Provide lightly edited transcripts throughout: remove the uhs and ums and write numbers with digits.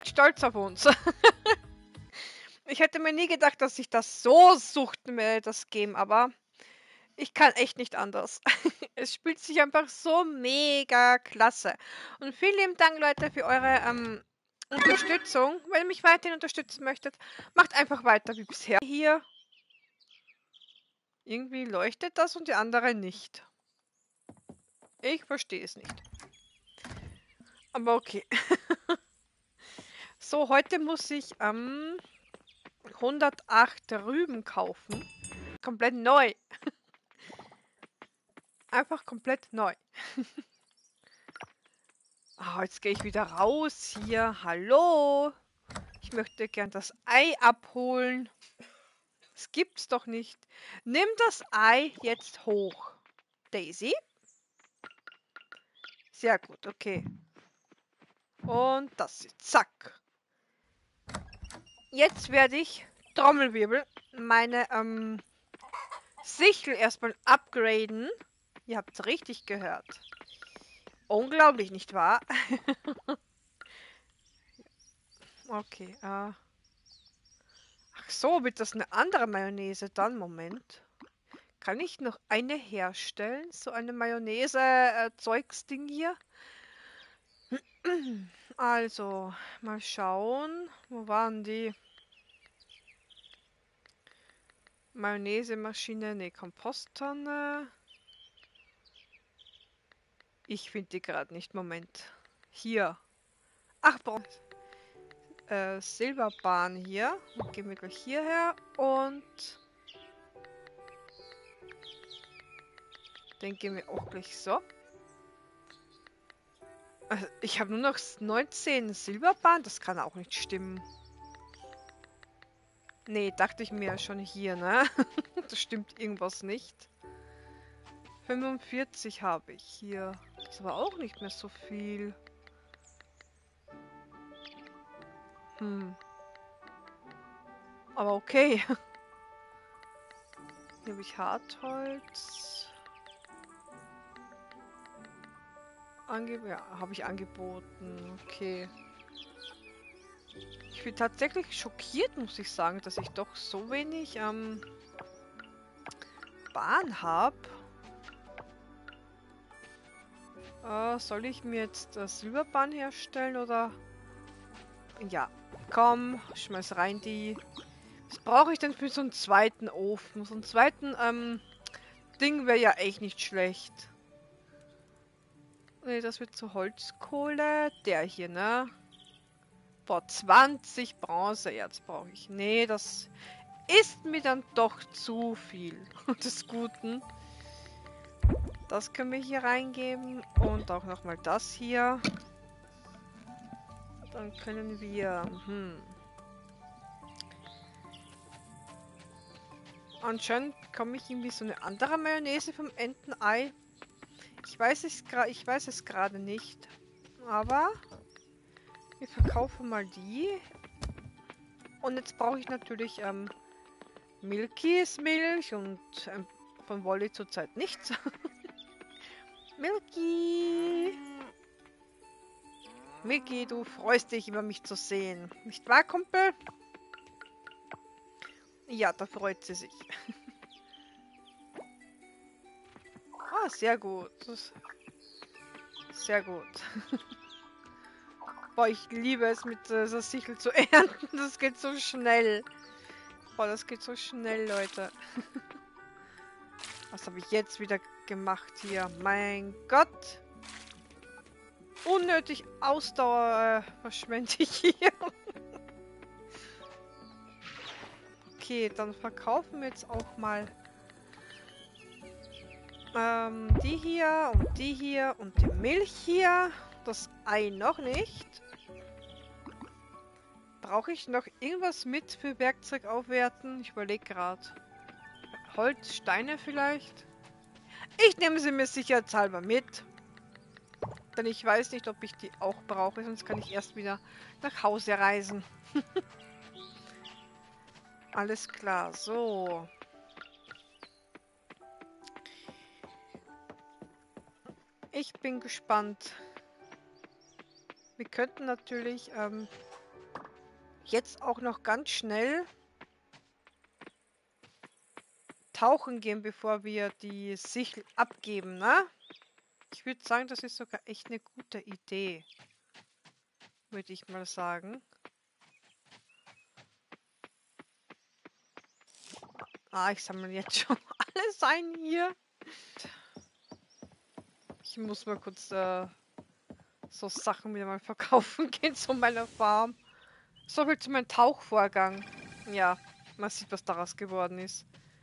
echt stolz auf uns. Ich hätte mir nie gedacht, dass ich das so suchten werde, das Game, aber ich kann echt nicht anders. Es spielt sich einfach so mega klasse. Und vielen lieben Dank, Leute, für eure Unterstützung. Wenn ihr mich weiterhin unterstützen möchtet, macht einfach weiter wie bisher. Hier irgendwie leuchtet das und die andere nicht. Ich verstehe es nicht. Aber okay. So, heute muss ich 108 Rüben kaufen. Komplett neu. Einfach komplett neu. Oh, jetzt gehe ich wieder raus hier. Hallo. Ich möchte gern das Ei abholen. Das gibt's doch nicht. Nimm das Ei jetzt hoch. Daisy? Sehr gut, okay. Und das jetzt. Zack. Jetzt werde ich, Trommelwirbel, meine Sichel erstmal upgraden. Ihr habt's richtig gehört. Unglaublich, nicht wahr? Okay, ach so, wird das eine andere Mayonnaise dann? Moment. Kann ich noch eine herstellen? So eine Mayonnaise-Zeugsding hier? Also, mal schauen. Wo waren die? Mayonnaise-Maschine, ne, Komposttonne. Ich finde die gerade nicht. Moment. Hier. Ach, Silberbahn hier. Gehen wir gleich hierher und den gehen wir auch gleich so. Also, ich habe nur noch 19 Silberbahn. Das kann auch nicht stimmen. Nee, dachte ich mir schon hier, ne? Das stimmt irgendwas nicht. 45 habe ich hier. Das ist aber auch nicht mehr so viel. Aber okay. Hier habe ich Hartholz. Ja, habe ich angeboten. Okay. Ich bin tatsächlich schockiert, muss ich sagen, dass ich doch so wenig Bahn habe. Soll ich mir jetzt Silberbahn herstellen oder? Ja, komm, schmeiß rein die. Was brauche ich denn für so einen zweiten Ofen? So einen zweiten Ding wäre ja echt nicht schlecht. Ne, das wird zu Holzkohle. Der hier, ne? Boah, 20 Bronzeerz brauche ich. Nee, das ist mir dann doch zu viel des Guten. Das können wir hier reingeben. Und auch nochmal das hier. Dann können wir... Anscheinend komme ich irgendwie so eine andere Mayonnaise vom Entenei. Ich weiß es gerade nicht. Aber wir verkaufen mal die. Und jetzt brauche ich natürlich Milkys Milch und von Wolli zurzeit nichts. Milky! Milky, du freust dich über mich zu sehen. Nicht wahr, Kumpel? Ja, da freut sie sich. Ah, sehr gut. Sehr gut. Boah, ich liebe es, mit dieser Sichel zu ernten. Das geht so schnell. Boah, das geht so schnell, Leute. Was habe ich jetzt wieder gemacht hier? Mein Gott. Unnötig Ausdauer verschwende ich hier. Okay, dann verkaufen wir jetzt auch mal die hier und die Milch hier. Das Ei noch nicht. Brauche ich noch irgendwas mit für Werkzeug aufwerten? Ich überlege gerade. Holz, Steine vielleicht? Ich nehme sie mir sicherheitshalber mit. Denn ich weiß nicht, ob ich die auch brauche, sonst kann ich erst wieder nach Hause reisen. Alles klar, so. Ich bin gespannt. Wir könnten natürlich jetzt auch noch ganz schnell tauchen gehen, bevor wir die Sichel abgeben, ne? Ich würde sagen, das ist sogar echt eine gute Idee. Würde ich mal sagen. Ah, ich sammle jetzt schon alles ein hier. Ich muss mal kurz so Sachen wieder mal verkaufen gehen zu meiner Farm. So viel zu meinem Tauchvorgang. Ja, man sieht, was daraus geworden ist.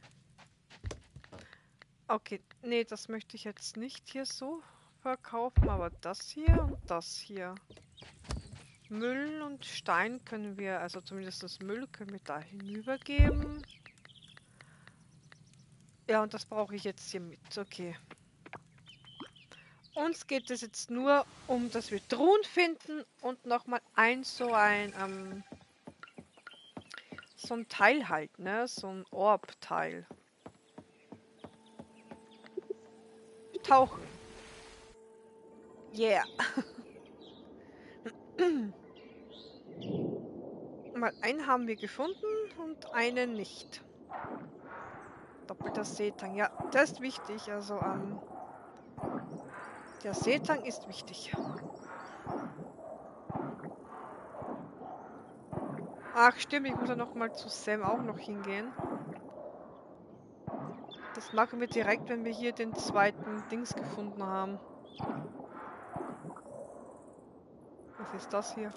Okay, nee, das möchte ich jetzt nicht hier so verkaufen, aber das hier und das hier. Müll und Stein können wir, also zumindest das Müll können wir da hinübergeben. Ja, und das brauche ich jetzt hier mit. Okay. Uns geht es jetzt nur um, dass wir Truhen finden und nochmal so ein Teil halt, ne? So ein Orb-Teil. Tauchen. Yeah. Mal einen haben wir gefunden und einen nicht. Doppelter Seetang. Ja, das ist wichtig. Also, der Seetang ist wichtig. Ach, stimmt. Ich muss ja noch mal zu Sam auch noch hingehen. Das machen wir direkt, wenn wir hier den zweiten Dings gefunden haben. Was ist das hier?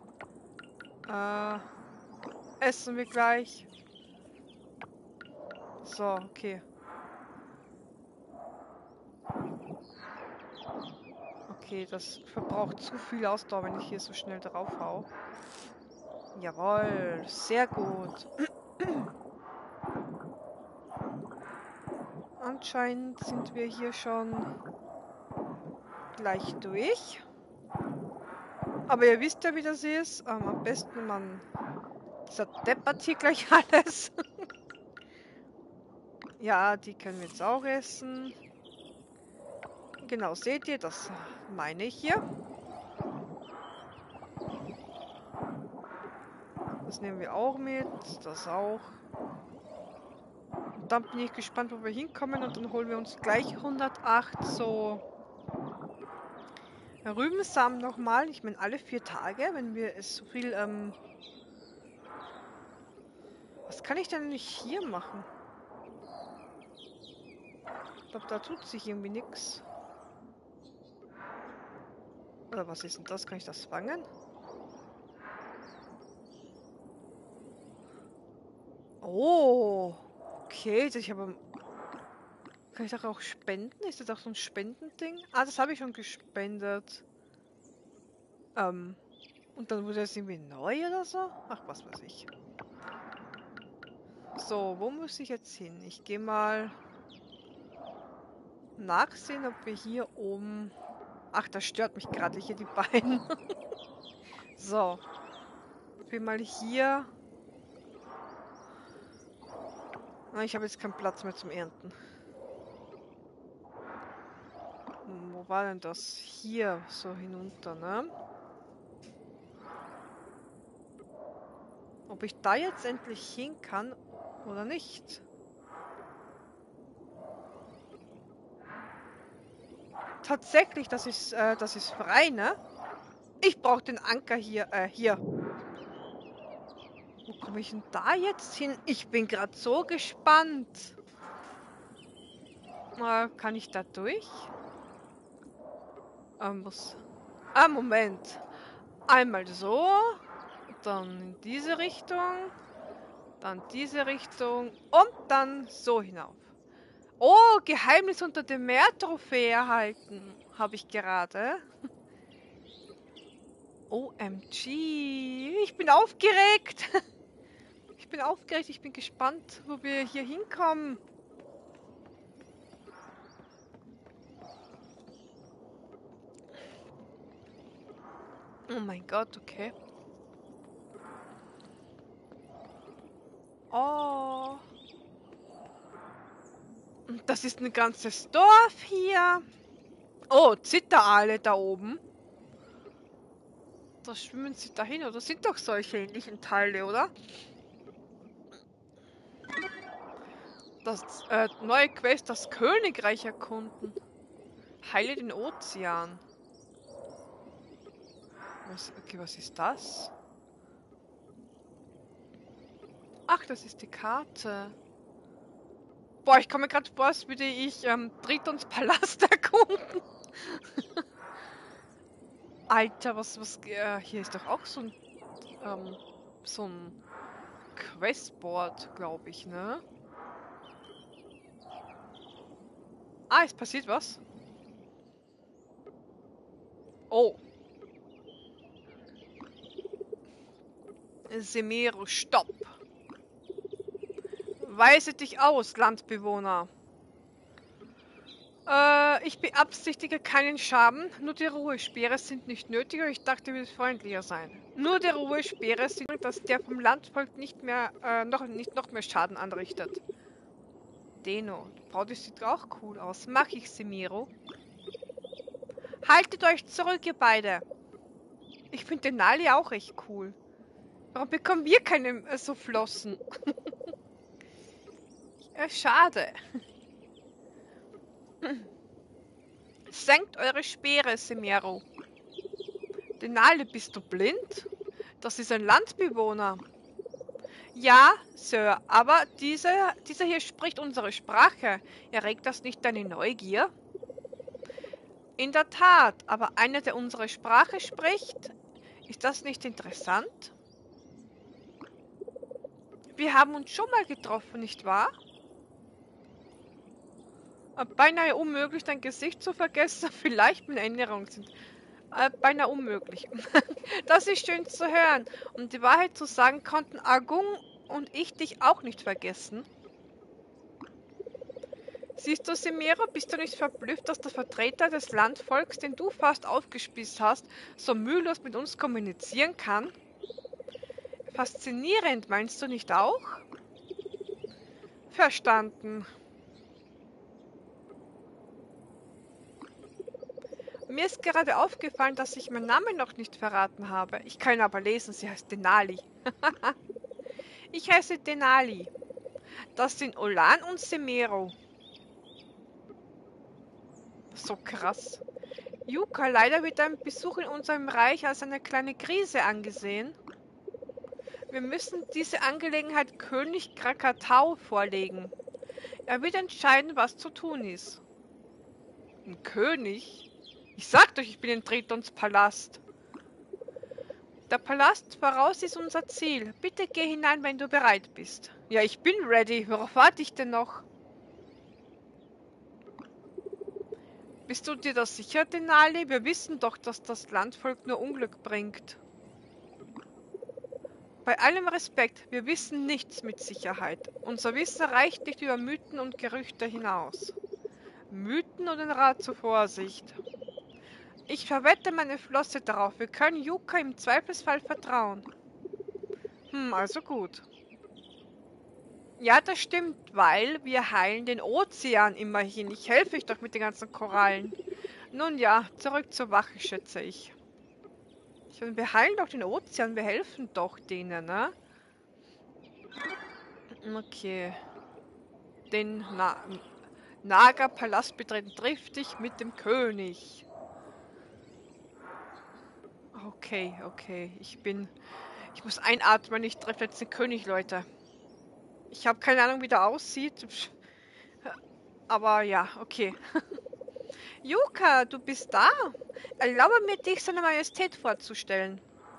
Essen wir gleich. So, okay. Okay, das verbraucht zu viel Ausdauer, wenn ich hier so schnell drauf hau. Jawohl, sehr gut. Anscheinend sind wir hier schon gleich durch. Aber ihr wisst ja, wie das ist. Am besten man zerdeppert hier gleich alles. Ja, die können wir jetzt auch essen. Genau, seht ihr, das meine ich hier. Das nehmen wir auch mit, das auch. Und dann bin ich gespannt, wo wir hinkommen und dann holen wir uns gleich 108 so Rübensamen nochmal. Ich meine alle 4 Tage, wenn wir es so viel... Was kann ich denn nicht hier machen? Ich glaube, da tut sich irgendwie nichts. Oder was ist denn das? Kann ich das fangen? Oh, okay. Ich habe... Kann ich das auch spenden? Ist das auch so ein Spendending? Ah, das habe ich schon gespendet. Und dann wurde es irgendwie neu oder so? Ach, was weiß ich. So, wo muss ich jetzt hin? Ich gehe mal nachsehen, ob wir hier oben... Ach, das stört mich gerade hier, die beiden. So. Ich bin mal hier... Ah, ich habe jetzt keinen Platz mehr zum Ernten. Wo war denn das? Hier, so hinunter, ne? Ob ich da jetzt endlich hin kann oder nicht? Tatsächlich, das ist frei, ne? Ich brauche den Anker hier, hier. Wo komme ich denn da jetzt hin? Ich bin gerade so gespannt. Kann ich da durch? Muss... Ah, Moment. Einmal so, dann in diese Richtung, dann diese Richtung und dann so hinauf. Oh, Geheimnis unter dem Meer-Trophäe erhalten, habe ich gerade. OMG, ich bin aufgeregt. Ich bin aufgeregt, ich bin gespannt, wo wir hier hinkommen. Oh mein Gott, okay. Oh. Das ist ein ganzes Dorf hier. Oh, Zitterale da oben. Da schwimmen sie dahin, oder sind doch solche ähnlichen Teile, oder? Das neue Quest, das Königreich erkunden. Heile den Ozean. Okay, was ist das? Ach, das ist die Karte. Boah, ich komme mir gerade vor, als würde ich Tritons Palast erkunden. Alter, hier ist doch auch so ein Questboard, glaube ich, ne? Ah, es passiert was. Oh. Semero, stopp. Weise dich aus, Landbewohner. Ich beabsichtige keinen Schaden, nur die Ruhespeere sind nicht nötig, aber ich dachte, wir würden freundlicher sein. Nur die Ruhespeere sind, dass der vom Landvolk nicht noch mehr Schaden anrichtet. Deno, Frau, das sieht auch cool aus. Mach ich, Semiro. Haltet euch zurück, ihr beide. Ich finde Denali auch echt cool. Warum bekommen wir keine so Flossen? Schade. Senkt eure Speere, Semero. Denali, bist du blind? Das ist ein Landbewohner. Ja, Sir, aber dieser hier spricht unsere Sprache. Erregt das nicht deine Neugier? In der Tat, aber einer, der unsere Sprache spricht, ist das nicht interessant? Wir haben uns schon mal getroffen, nicht wahr? Beinahe unmöglich, dein Gesicht zu vergessen, vielleicht mit Erinnerungen sind. Beinahe unmöglich. Das ist schön zu hören. Um die Wahrheit zu sagen, konnten Agung und ich dich auch nicht vergessen. Siehst du, Semira, bist du nicht verblüfft, dass der Vertreter des Landvolks, den du fast aufgespießt hast, so mühelos mit uns kommunizieren kann? Faszinierend, meinst du nicht auch? Verstanden. Mir ist gerade aufgefallen, dass ich meinen Namen noch nicht verraten habe. Ich kann ihn aber lesen, sie heißt Denali. Ich heiße Denali. Das sind Olan und Semero. So krass. Yuka, leider wird dein Besuch in unserem Reich als eine kleine Krise angesehen. Wir müssen diese Angelegenheit König Krakatau vorlegen. Er wird entscheiden, was zu tun ist. Ein König? Ich sag euch, ich bin in Tritons Palast. Der Palast voraus ist unser Ziel. Bitte geh hinein, wenn du bereit bist. Ja, ich bin ready. Worauf warte ich denn noch? Bist du dir das sicher, Denali? Wir wissen doch, dass das Landvolk nur Unglück bringt. Bei allem Respekt, wir wissen nichts mit Sicherheit. Unser Wissen reicht nicht über Mythen und Gerüchte hinaus. Mythen und ein Rat zur Vorsicht. Ich verwette meine Flosse darauf, wir können Yuka im Zweifelsfall vertrauen. Also gut. Ja, das stimmt, weil wir heilen den Ozean immerhin. Ich helfe euch doch mit den ganzen Korallen. Nun ja, zurück zur Wache, schätze ich. Wir heilen doch den Ozean, wir helfen doch denen, ne? Okay. Den Naga-Palast betreten, triff dich mit dem König. Okay. Ich muss einatmen, ich treffe jetzt den König, Leute. Ich habe keine Ahnung, wie der aussieht. Aber ja, okay. Yuka, du bist da? Erlaube mir, dich seiner Majestät vorzustellen.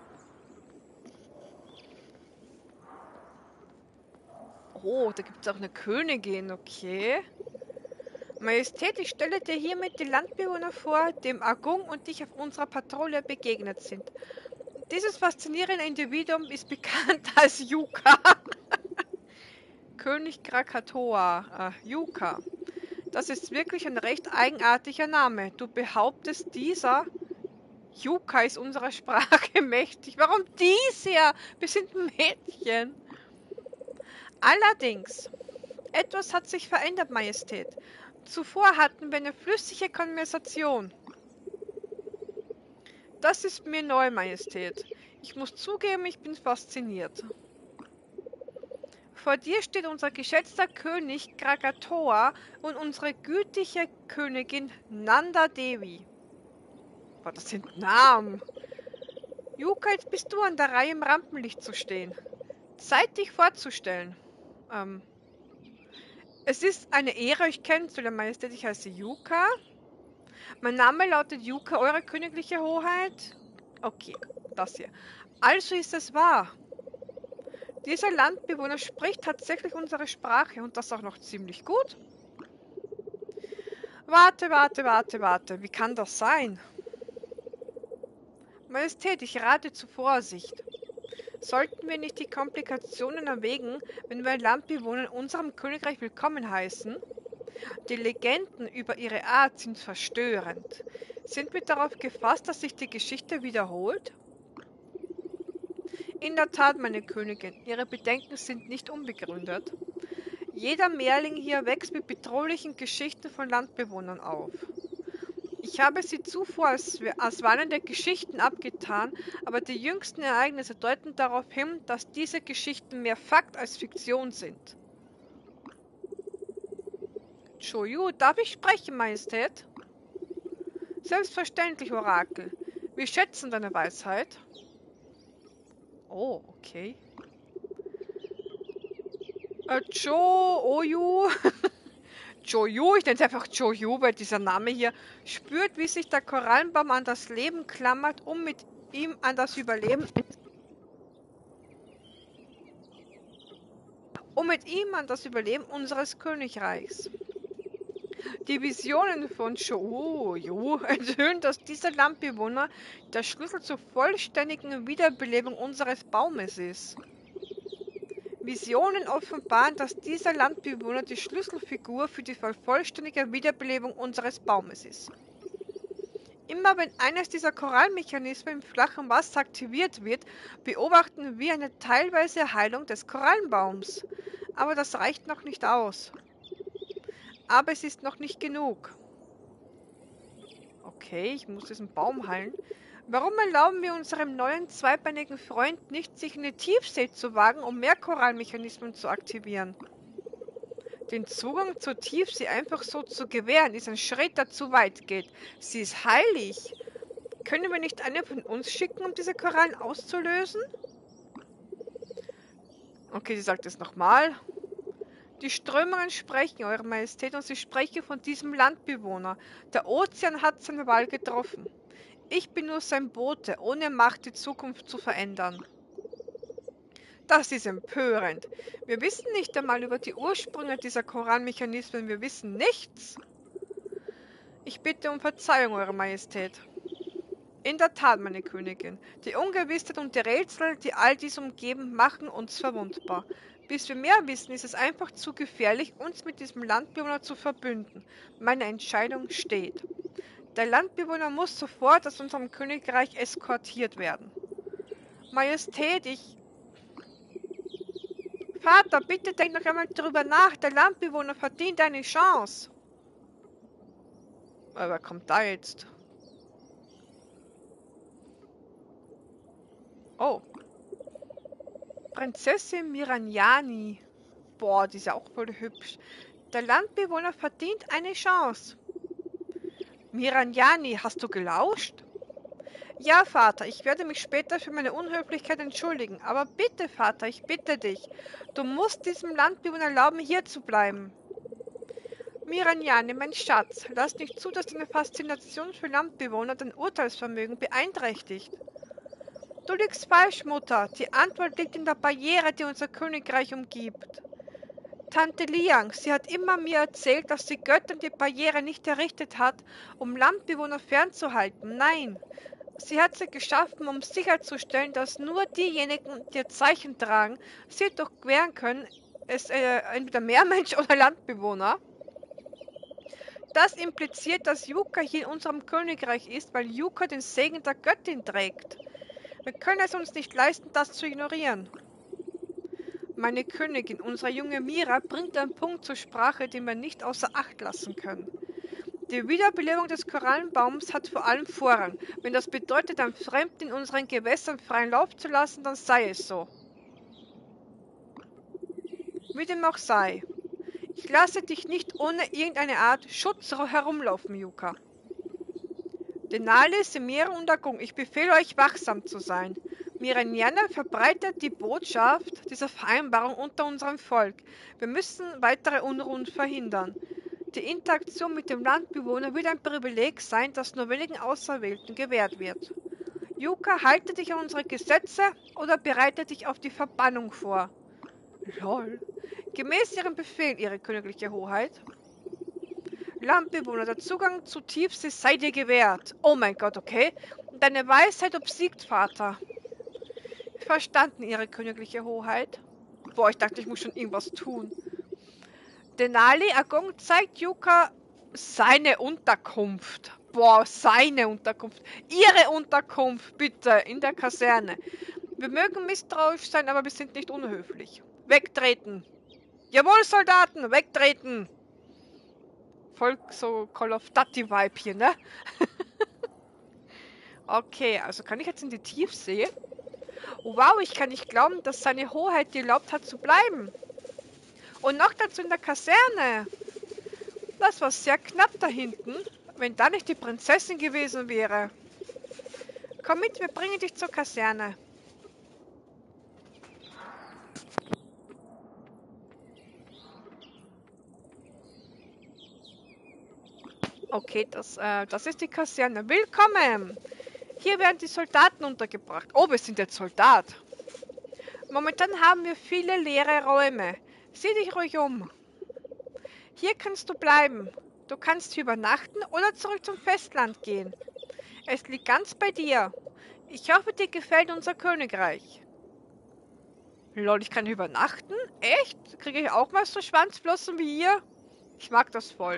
Oh, da gibt es auch eine Königin, okay. Majestät, ich stelle dir hiermit die Landbewohner vor, dem Agung und dich auf unserer Patrouille begegnet sind. Dieses faszinierende Individuum ist bekannt als Yuka. König Krakatoa, Yuka. Das ist wirklich ein recht eigenartiger Name. Du behauptest, dieser Yuka ist unserer Sprache mächtig. Warum dies hier? Wir sind Mädchen. Allerdings, etwas hat sich verändert, Majestät. Zuvor hatten wir eine flüssige Konversation. Das ist mir neu, Majestät. Ich muss zugeben, ich bin fasziniert. Vor dir steht unser geschätzter König Krakatoa und unsere gütige Königin Nanda Devi. Boah, das sind Namen. Yuka, jetzt bist du an der Reihe, im Rampenlicht zu stehen. Zeit, dich vorzustellen. Es ist eine Ehre, euch kennenzulernen, Majestät. Ich heiße Yuka. Mein Name lautet Yuka, eure königliche Hoheit. Okay, das hier. Also ist es wahr. Dieser Landbewohner spricht tatsächlich unsere Sprache und das auch noch ziemlich gut. Warte. Wie kann das sein? Majestät, ich rate zu Vorsicht. Sollten wir nicht die Komplikationen erwägen, wenn wir Landbewohner in unserem Königreich willkommen heißen? Die Legenden über ihre Art sind verstörend. Sind wir darauf gefasst, dass sich die Geschichte wiederholt? In der Tat, meine Königin, Ihre Bedenken sind nicht unbegründet. Jeder Mehrling hier wächst mit bedrohlichen Geschichten von Landbewohnern auf. Ich habe sie zuvor als warnende Geschichten abgetan, aber die jüngsten Ereignisse deuten darauf hin, dass diese Geschichten mehr Fakt als Fiktion sind. Choyu, darf ich sprechen, Majestät? Selbstverständlich, Orakel. Wir schätzen deine Weisheit. Oh, okay. Oyu. Choyu, ich nenne es einfach Choyu, weil dieser Name hier spürt, wie sich der Korallenbaum an das Leben klammert, um mit ihm an das Überleben unseres Königreichs. Die Visionen von Choyu enthüllen, dass dieser Landbewohner der Schlüssel zur vollständigen Wiederbelebung unseres Baumes ist. Visionen offenbaren, dass dieser Landbewohner die Schlüsselfigur für die vollständige Wiederbelebung unseres Baumes ist. Immer wenn eines dieser Korallenmechanismen im flachen Wasser aktiviert wird, beobachten wir eine teilweise Heilung des Korallenbaums. Aber das reicht noch nicht aus. Aber es ist noch nicht genug. Okay, ich muss diesen Baum heilen. Warum erlauben wir unserem neuen zweibeinigen Freund nicht, sich in die Tiefsee zu wagen, um mehr Korallenmechanismen zu aktivieren? Den Zugang zur Tiefsee einfach so zu gewähren, ist ein Schritt, der zu weit geht. Sie ist heilig. Können wir nicht einen von uns schicken, um diese Korallen auszulösen? Okay, sie sagt es nochmal. Die Strömungen sprechen, Eure Majestät, und sie sprechen von diesem Landbewohner. Der Ozean hat seine Wahl getroffen. Ich bin nur sein Bote, ohne Macht die Zukunft zu verändern. Das ist empörend. Wir wissen nicht einmal über die Ursprünge dieser Korallenmechanismen. Wir wissen nichts. Ich bitte um Verzeihung, Eure Majestät. In der Tat, meine Königin. Die Ungewissheit und die Rätsel, die all dies umgeben, machen uns verwundbar. Bis wir mehr wissen, ist es einfach zu gefährlich, uns mit diesem Landbewohner zu verbünden. Meine Entscheidung steht. Der Landbewohner muss sofort aus unserem Königreich eskortiert werden. Majestät, Vater, bitte denk noch einmal drüber nach. Der Landbewohner verdient eine Chance. Aber wer kommt da jetzt? Oh. Prinzessin Miranyani. Boah, die ist ja auch voll hübsch. Der Landbewohner verdient eine Chance. Miranyani, hast du gelauscht? Ja, Vater, ich werde mich später für meine Unhöflichkeit entschuldigen. Aber bitte, Vater, ich bitte dich. Du musst diesem Landbewohner erlauben, hier zu bleiben. Miranyani, mein Schatz, lass nicht zu, dass deine Faszination für Landbewohner dein Urteilsvermögen beeinträchtigt. Du liegst falsch, Mutter. Die Antwort liegt in der Barriere, die unser Königreich umgibt. Tante Liang, sie hat immer mir erzählt, dass die Göttin die Barriere nicht errichtet hat, um Landbewohner fernzuhalten. Nein, sie hat sie geschaffen, um sicherzustellen, dass nur diejenigen, die ihr Zeichen tragen, sie durchqueren können, entweder Meermensch oder Landbewohner. Das impliziert, dass Yuka hier in unserem Königreich ist, weil Yuka den Segen der Göttin trägt. Wir können es uns nicht leisten, das zu ignorieren. Meine Königin, unsere junge Mira, bringt einen Punkt zur Sprache, den wir nicht außer Acht lassen können. Die Wiederbelebung des Korallenbaums hat vor allem Vorrang. Wenn das bedeutet, einem Fremden in unseren Gewässern freien Lauf zu lassen, dann sei es so. Wie dem auch sei. Ich lasse dich nicht ohne irgendeine Art Schutz herumlaufen, Yuka. Denali, Semira und Agung, ich befehle euch, wachsam zu sein. Miraniana verbreitet die Botschaft dieser Vereinbarung unter unserem Volk. Wir müssen weitere Unruhen verhindern. Die Interaktion mit dem Landbewohner wird ein Privileg sein, das nur wenigen Auserwählten gewährt wird. Yuka, halte dich an unsere Gesetze oder bereite dich auf die Verbannung vor. Lol. Gemäß Ihrem Befehl, Ihre königliche Hoheit. Landbewohner, der Zugang zu Tiefsee sei dir gewährt. Oh mein Gott, okay. Deine Weisheit obsiegt, Vater. Verstanden, Ihre königliche Hoheit. Boah, ich dachte, ich muss schon irgendwas tun. Denali Agong zeigt Yuka seine Unterkunft. Boah, seine Unterkunft. Ihre Unterkunft, bitte, in der Kaserne. Wir mögen misstrauisch sein, aber wir sind nicht unhöflich. Wegtreten. Jawohl, Soldaten, wegtreten. Voll so Call of Duty-Vibe hier, ne? Okay, also kann ich jetzt in die Tiefsee? Oh, wow, ich kann nicht glauben, dass seine Hoheit dir erlaubt hat zu bleiben. Und noch dazu in der Kaserne. Das war sehr knapp da hinten, wenn da nicht die Prinzessin gewesen wäre. Komm mit, wir bringen dich zur Kaserne. Okay, das ist die Kaserne. Willkommen! Hier werden die Soldaten untergebracht. Oh, wir sind jetzt Soldat. Momentan haben wir viele leere Räume. Sieh dich ruhig um. Hier kannst du bleiben. Du kannst hier übernachten oder zurück zum Festland gehen. Es liegt ganz bei dir. Ich hoffe, dir gefällt unser Königreich. Lol, ich kann hier übernachten? Echt? Kriege ich auch mal so Schwanzflossen wie ihr? Ich mag das voll.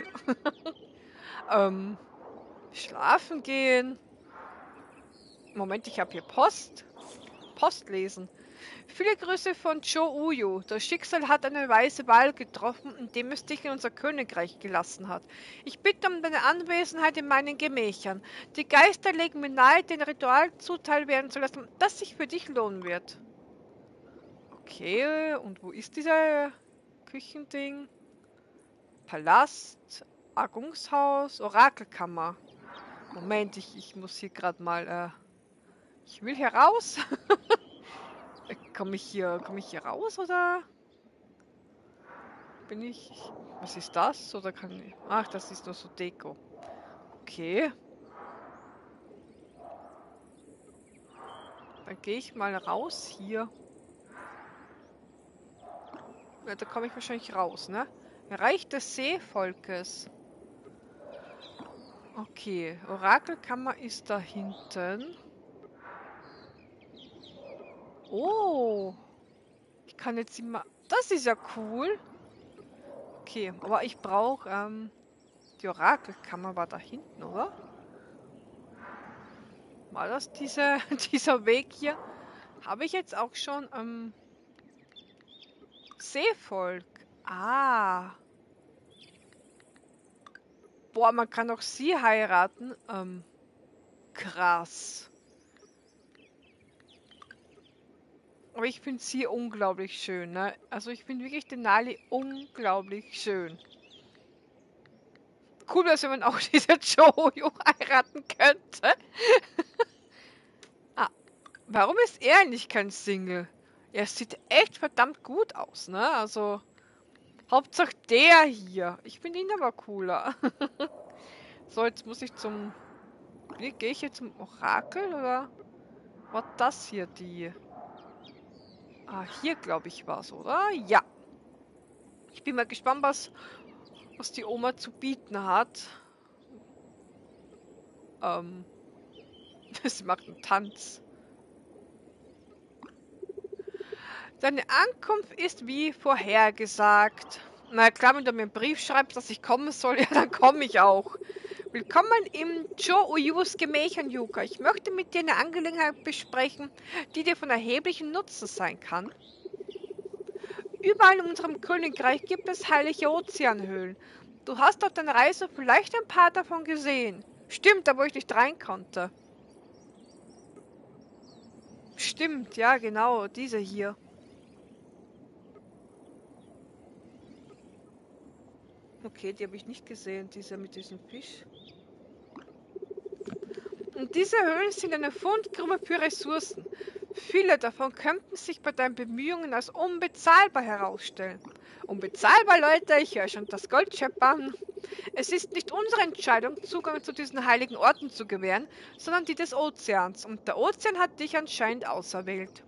Schlafen gehen. Moment, ich habe hier Post. Post lesen. Viele Grüße von Joe Uyu. Das Schicksal hat eine weise Wahl getroffen, indem es dich in unser Königreich gelassen hat. Ich bitte um deine Anwesenheit in meinen Gemächern. Die Geister legen mir nahe, den Ritual zuteil werden zu lassen, das sich für dich lohnen wird. Okay, und wo ist dieser Küchending? Palast, Agungshaus, Orakelkammer. Moment, ich muss hier gerade mal, ich will hier raus. Komme ich hier raus oder bin ich... Was ist das? Oder kann ich... Ach, das ist nur so Deko. Okay. Dann gehe ich mal raus hier. Ja, da komme ich wahrscheinlich raus, ne? Reich des Seevolkes. Okay, Orakelkammer ist da hinten. Oh. Ich kann jetzt immer... Das ist ja cool. Okay, aber ich brauche... Die Orakelkammer war da hinten, oder? War das dieser Weg hier? Habe ich jetzt auch schon... Seevolk. Ah. Boah, man kann auch sie heiraten. Krass. Aber ich finde sie unglaublich schön, ne? Also ich finde wirklich Denali unglaublich schön. Cool wäre es, wenn man auch diese Jojo heiraten könnte. Ah, warum ist er nicht kein Single? Er sieht echt verdammt gut aus, ne? Also, Hauptsache der hier. Ich finde ihn aber cooler. So, jetzt muss ich zum... Wie gehe ich jetzt zum Orakel, oder? War das hier die... Ah, hier glaube ich war's, oder? Ja. Ich bin mal gespannt, was die Oma zu bieten hat. Sie macht einen Tanz. Deine Ankunft ist wie vorhergesagt. Na klar, wenn du mir einen Brief schreibst, dass ich kommen soll, ja, dann komme ich auch. Willkommen im Joe Uyus Gemächern, Yuka. Ich möchte mit dir eine Angelegenheit besprechen, die dir von erheblichem Nutzen sein kann. Überall in unserem Königreich gibt es heilige Ozeanhöhlen. Du hast auf deiner Reise vielleicht ein paar davon gesehen. Stimmt, da wo ich nicht rein konnte. Stimmt, ja genau, diese hier. Okay, die habe ich nicht gesehen, diese mit diesem Fisch. Und diese Höhlen sind eine Fundgrube für Ressourcen. Viele davon könnten sich bei deinen Bemühungen als unbezahlbar herausstellen. Unbezahlbar, Leute, ich höre schon das Gold scheppern. Es ist nicht unsere Entscheidung, Zugang zu diesen heiligen Orten zu gewähren, sondern die des Ozeans. Und der Ozean hat dich anscheinend auserwählt.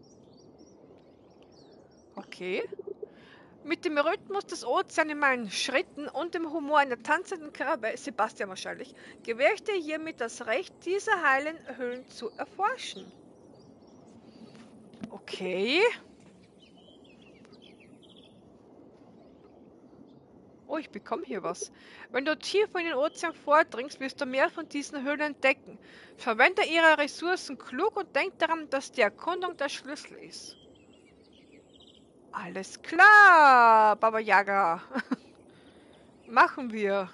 Okay. Mit dem Rhythmus des Ozeans in meinen Schritten und dem Humor einer tanzenden Krabbe, Sebastian wahrscheinlich, gewähre ich dir hiermit das Recht, diese heilen Höhlen zu erforschen. Okay. Oh, ich bekomme hier was. Wenn du tiefer in den Ozean vordringst, wirst du mehr von diesen Höhlen entdecken. Verwende ihre Ressourcen klug und denk daran, dass die Erkundung der Schlüssel ist. Alles klar, Baba Yaga. Machen wir.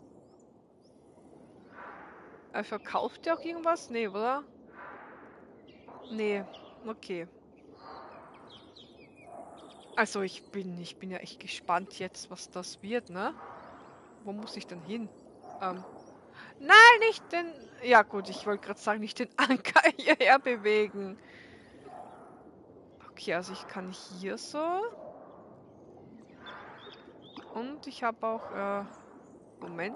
Verkauft ihr auch irgendwas? Nee, oder? Nee, okay. Also ich bin ja echt gespannt jetzt, was das wird, ne? Wo muss ich denn hin? Nein, nicht den... Ja gut, ich wollte gerade sagen, nicht den Anker hierher bewegen. Okay, also ich kann hier so. Und ich habe auch... Moment.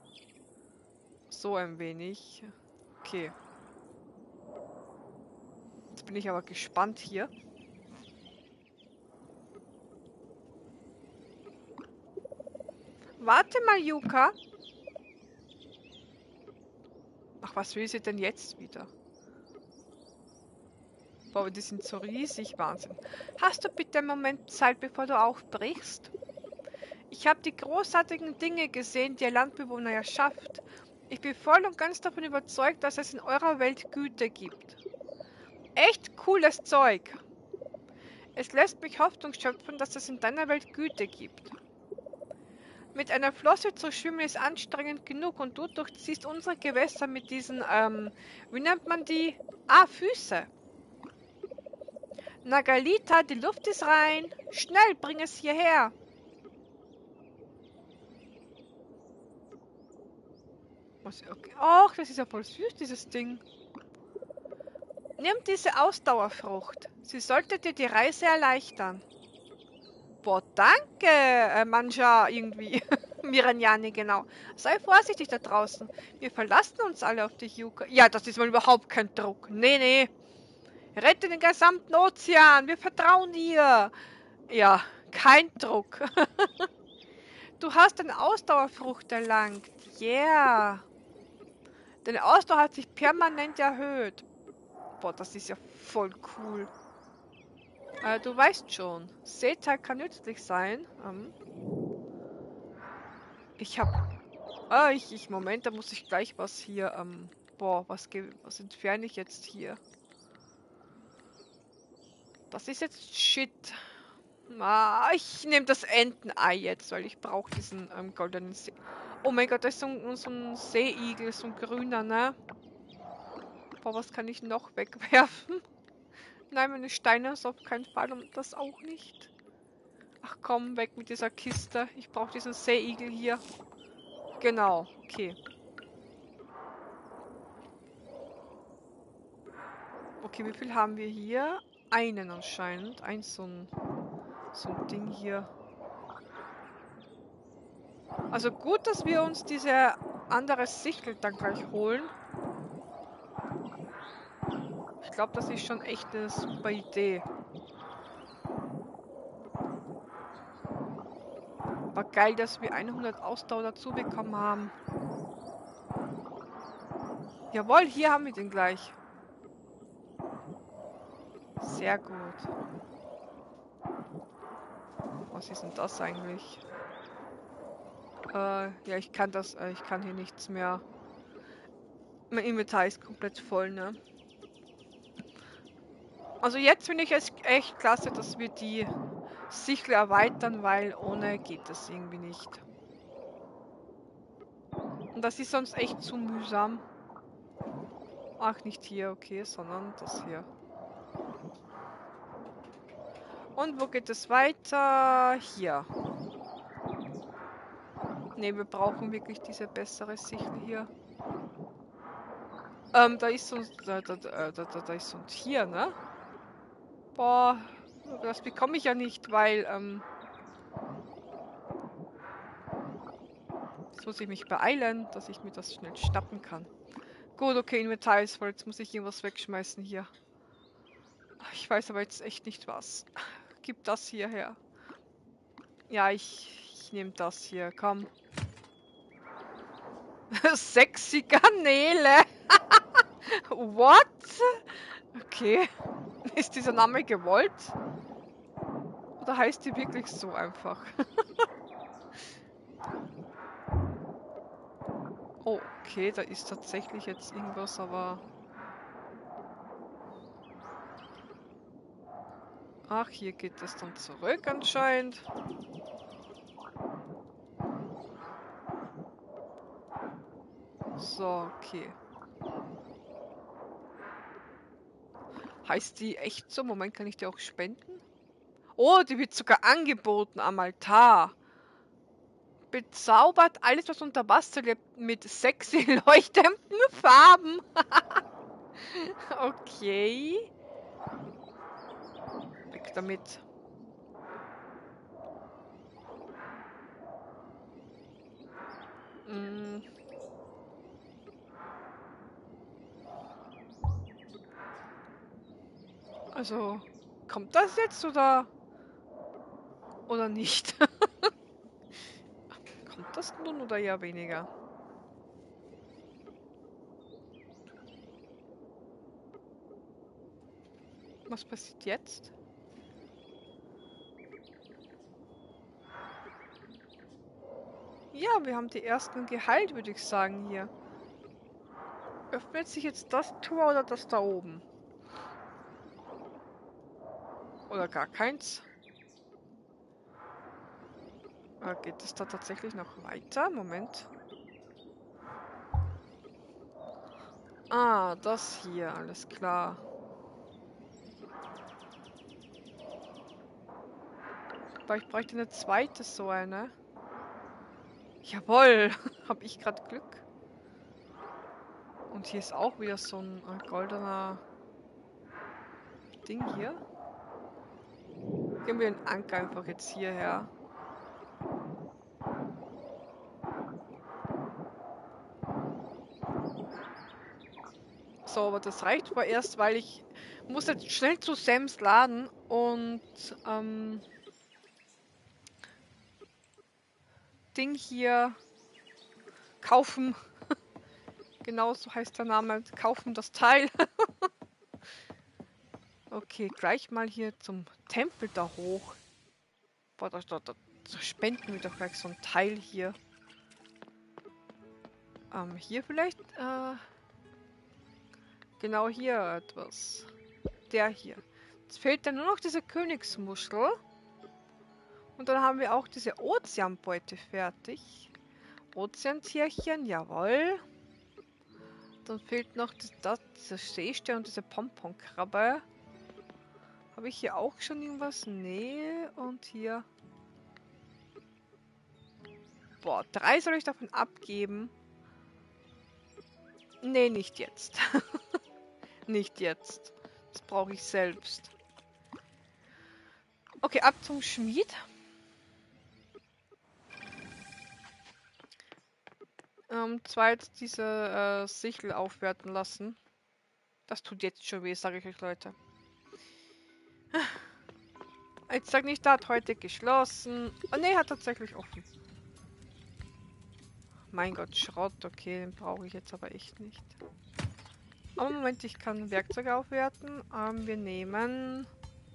So ein wenig. Okay. Jetzt bin ich aber gespannt hier. Warte mal, Yuka. Ach, was will sie denn jetzt wieder? Boah, die sind so riesig, Wahnsinn. Hast du bitte einen Moment Zeit, bevor du aufbrichst? Ich habe die großartigen Dinge gesehen, die ihr Landbewohner erschafft. Ich bin voll und ganz davon überzeugt, dass es in eurer Welt Güte gibt. Echt cooles Zeug. Es lässt mich Hoffnung schöpfen, dass es in deiner Welt Güte gibt. Mit einer Flosse zu schwimmen ist anstrengend genug und du durchziehst unsere Gewässer mit diesen, wie nennt man die? Ah, Füße. Nagalita, die Luft ist rein. Schnell, bring es hierher. Was, okay. Och, das ist ja voll süß, dieses Ding. Nimm diese Ausdauerfrucht. Sie sollte dir die Reise erleichtern. Boah, danke, Manja, irgendwie. Miranjani, genau. Sei vorsichtig da draußen. Wir verlassen uns alle auf dich, Yuka. Ja, das ist mal überhaupt kein Druck. Nee, nee. Rette den gesamten Ozean. Wir vertrauen dir. Ja, kein Druck. Du hast eine Ausdauerfrucht erlangt. Yeah. Deine Ausdauer hat sich permanent erhöht. Boah, das ist ja voll cool. Du weißt schon, Seeteil kann nützlich sein. Ich hab... Moment, da muss ich gleich was hier... boah, was entferne ich jetzt hier? Das ist jetzt Shit. Ah, ich nehme das Entenei jetzt, weil ich brauche diesen goldenen See... Oh mein Gott, da ist so ein Seeigel, so ein grüner, ne? Boah, was kann ich noch wegwerfen? Nein, meine Steine ist auf keinen Fall und das auch nicht. Ach komm, weg mit dieser Kiste. Ich brauche diesen Seeigel hier. Genau, okay. Okay, wie viel haben wir hier? Einen anscheinend. So ein Ding hier. Also gut, dass wir uns diese andere Sichel dann gleich holen. Ich glaube, das ist schon echt eine super Idee. War geil, dass wir 100 Ausdauer dazu bekommen haben. Jawohl, hier haben wir den gleich. Sehr gut. Was ist denn das eigentlich? Ja, ich kann hier nichts mehr. Mein Inventar ist komplett voll, ne? Also jetzt finde ich es echt klasse, dass wir die Sichel erweitern, weil ohne geht das irgendwie nicht. Und das ist sonst echt zu mühsam. Ach, nicht hier, okay, sondern das hier. Und wo geht es weiter? Hier. Ne, wir brauchen wirklich diese bessere Sichel hier. Da ist so da ist so ein Tier, ne? Boah, das bekomme ich ja nicht, weil, jetzt muss ich mich beeilen, dass ich mir das schnell schnappen kann. Gut, okay, Inventar ist voll, jetzt muss ich irgendwas wegschmeißen hier. Ich weiß aber jetzt echt nicht was. Gib das hier her. Ja, ich nehme das hier, komm. Sexy Garnele! What? Okay. Ist dieser Name gewollt? Oder heißt die wirklich so einfach? Oh, okay, da ist tatsächlich jetzt irgendwas, aber... Ach, hier geht es dann zurück anscheinend. So, okay. Heißt die echt so? Moment, kann ich die auch spenden? Oh, die wird sogar angeboten am Altar. Bezaubert alles, was unter Wasser lebt, mit sexy leuchtenden Farben. Okay. Weg damit. Mm. Also, kommt das jetzt oder nicht? Kommt das nun oder eher weniger? Was passiert jetzt? Ja, wir haben die ersten geheilt, würde ich sagen, hier. Öffnet sich jetzt das Tor oder das da oben? Oder gar keins? Geht es da tatsächlich noch weiter? Moment. Ah, das hier, alles klar. Aber ich bräuchte eine zweite so eine. Jawohl, habe ich gerade Glück. Und hier ist auch wieder so ein goldener Ding hier. Geben wir den Anker einfach jetzt hierher. So, aber das reicht vorerst, weil ich muss jetzt schnell zu Sams laden und Ding hier kaufen. Genau so heißt der Name. Kaufen das Teil. Okay, gleich mal hier zum Tempel da hoch. Boah, da spenden wir doch gleich so ein Teil hier. Hier vielleicht? Genau hier etwas. Der hier. Jetzt fehlt dann nur noch diese Königsmuschel. Und dann haben wir auch diese Ozeanbeute fertig. Ozeantierchen, jawohl. Dann fehlt noch dieser Seestern und diese Pompon-Krabbe. Habe ich hier auch schon irgendwas? Nee. Und hier. Boah, 3 soll ich davon abgeben. Nee, nicht jetzt. Nicht jetzt. Das brauche ich selbst. Okay, ab zum Schmied. Zweit diese Sichel aufwerten lassen. Das tut jetzt schon weh, sage ich euch, Leute. Jetzt sag nicht, da hat heute geschlossen. Oh ne, hat tatsächlich offen. Mein Gott, Schrott, okay, den brauche ich jetzt aber echt nicht. Aber Moment, ich kann Werkzeuge aufwerten. Wir nehmen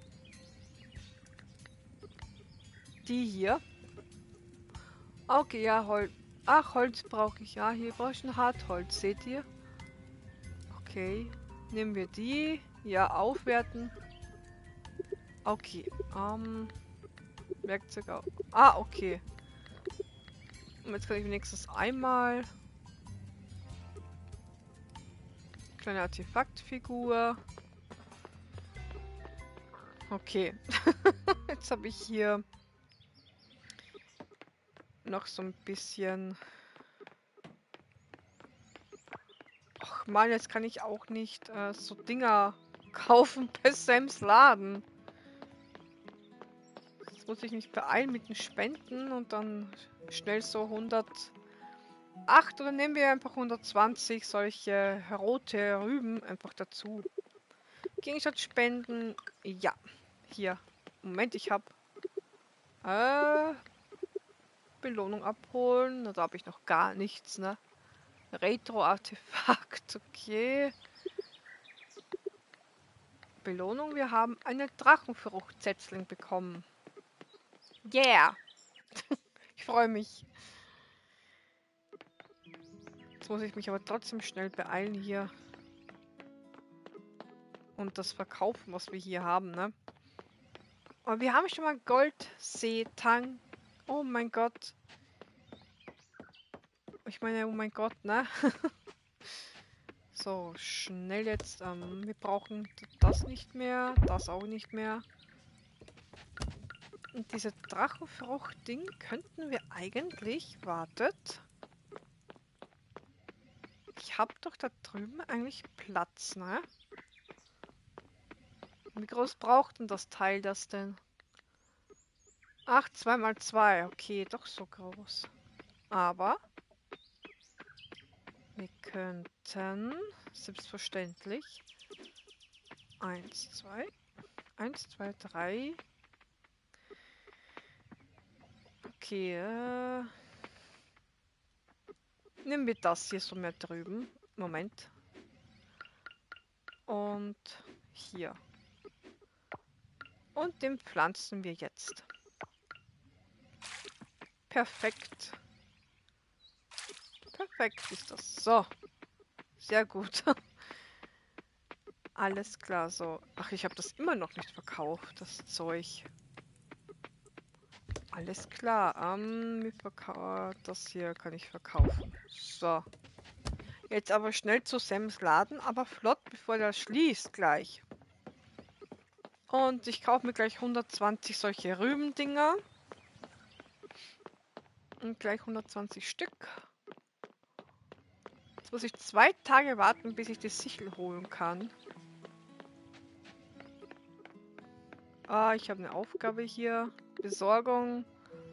die hier. Okay, ja, Holz. Ach, Holz brauche ich. Ja, hier brauche ich ein Hartholz, seht ihr? Okay, nehmen wir die. Ja, aufwerten. Okay, Werkzeug auf. Ah, okay. Und jetzt kann ich wenigstens einmal Kleine Artefaktfigur. Okay. Jetzt habe ich hier noch so ein bisschen... Ach man, jetzt kann ich auch nicht so Dinger kaufen bei Sams Laden. Jetzt muss ich mich beeilen mit den Spenden und dann schnell so 108 oder nehmen wir einfach 120 solche rote Rüben einfach dazu. Gegenstand spenden. Ja. Hier. Moment, ich habe Belohnung abholen. Da habe ich noch gar nichts, ne? Retro-Artefakt, okay. Belohnung, wir haben eine Drachenfruchtsetzling bekommen. Yeah! Ich freue mich. Jetzt muss ich mich aber trotzdem schnell beeilen hier. Und das verkaufen, was wir hier haben, ne? Aber wir haben schon mal Goldseetang. Oh mein Gott. Ich meine, oh mein Gott, ne? So, schnell jetzt. Wir brauchen das nicht mehr, das auch nicht mehr. Und diese Drachenfrucht-Ding könnten wir eigentlich... Wartet. Ich habe doch da drüben eigentlich Platz, ne? Wie groß braucht denn das Teil das denn? Ach, 2x2. Okay, doch so groß. Aber wir könnten selbstverständlich 1, 2, 1, 2, 3. Okay, nehmen wir das hier so mehr drüben. Moment. Und hier. Und den pflanzen wir jetzt. Perfekt. Perfekt ist das. So. Sehr gut. Alles klar, so. Ach, ich habe das immer noch nicht verkauft, das Zeug. Alles klar. Das hier kann ich verkaufen. So. Jetzt aber schnell zu Sams Laden, aber flott, bevor der schließt gleich. Und ich kaufe mir gleich 120 solche Rübendinger. Und gleich 120 Stück. Jetzt muss ich 2 Tage warten, bis ich die Sichel holen kann. Ah, ich habe eine Aufgabe hier. Besorgung.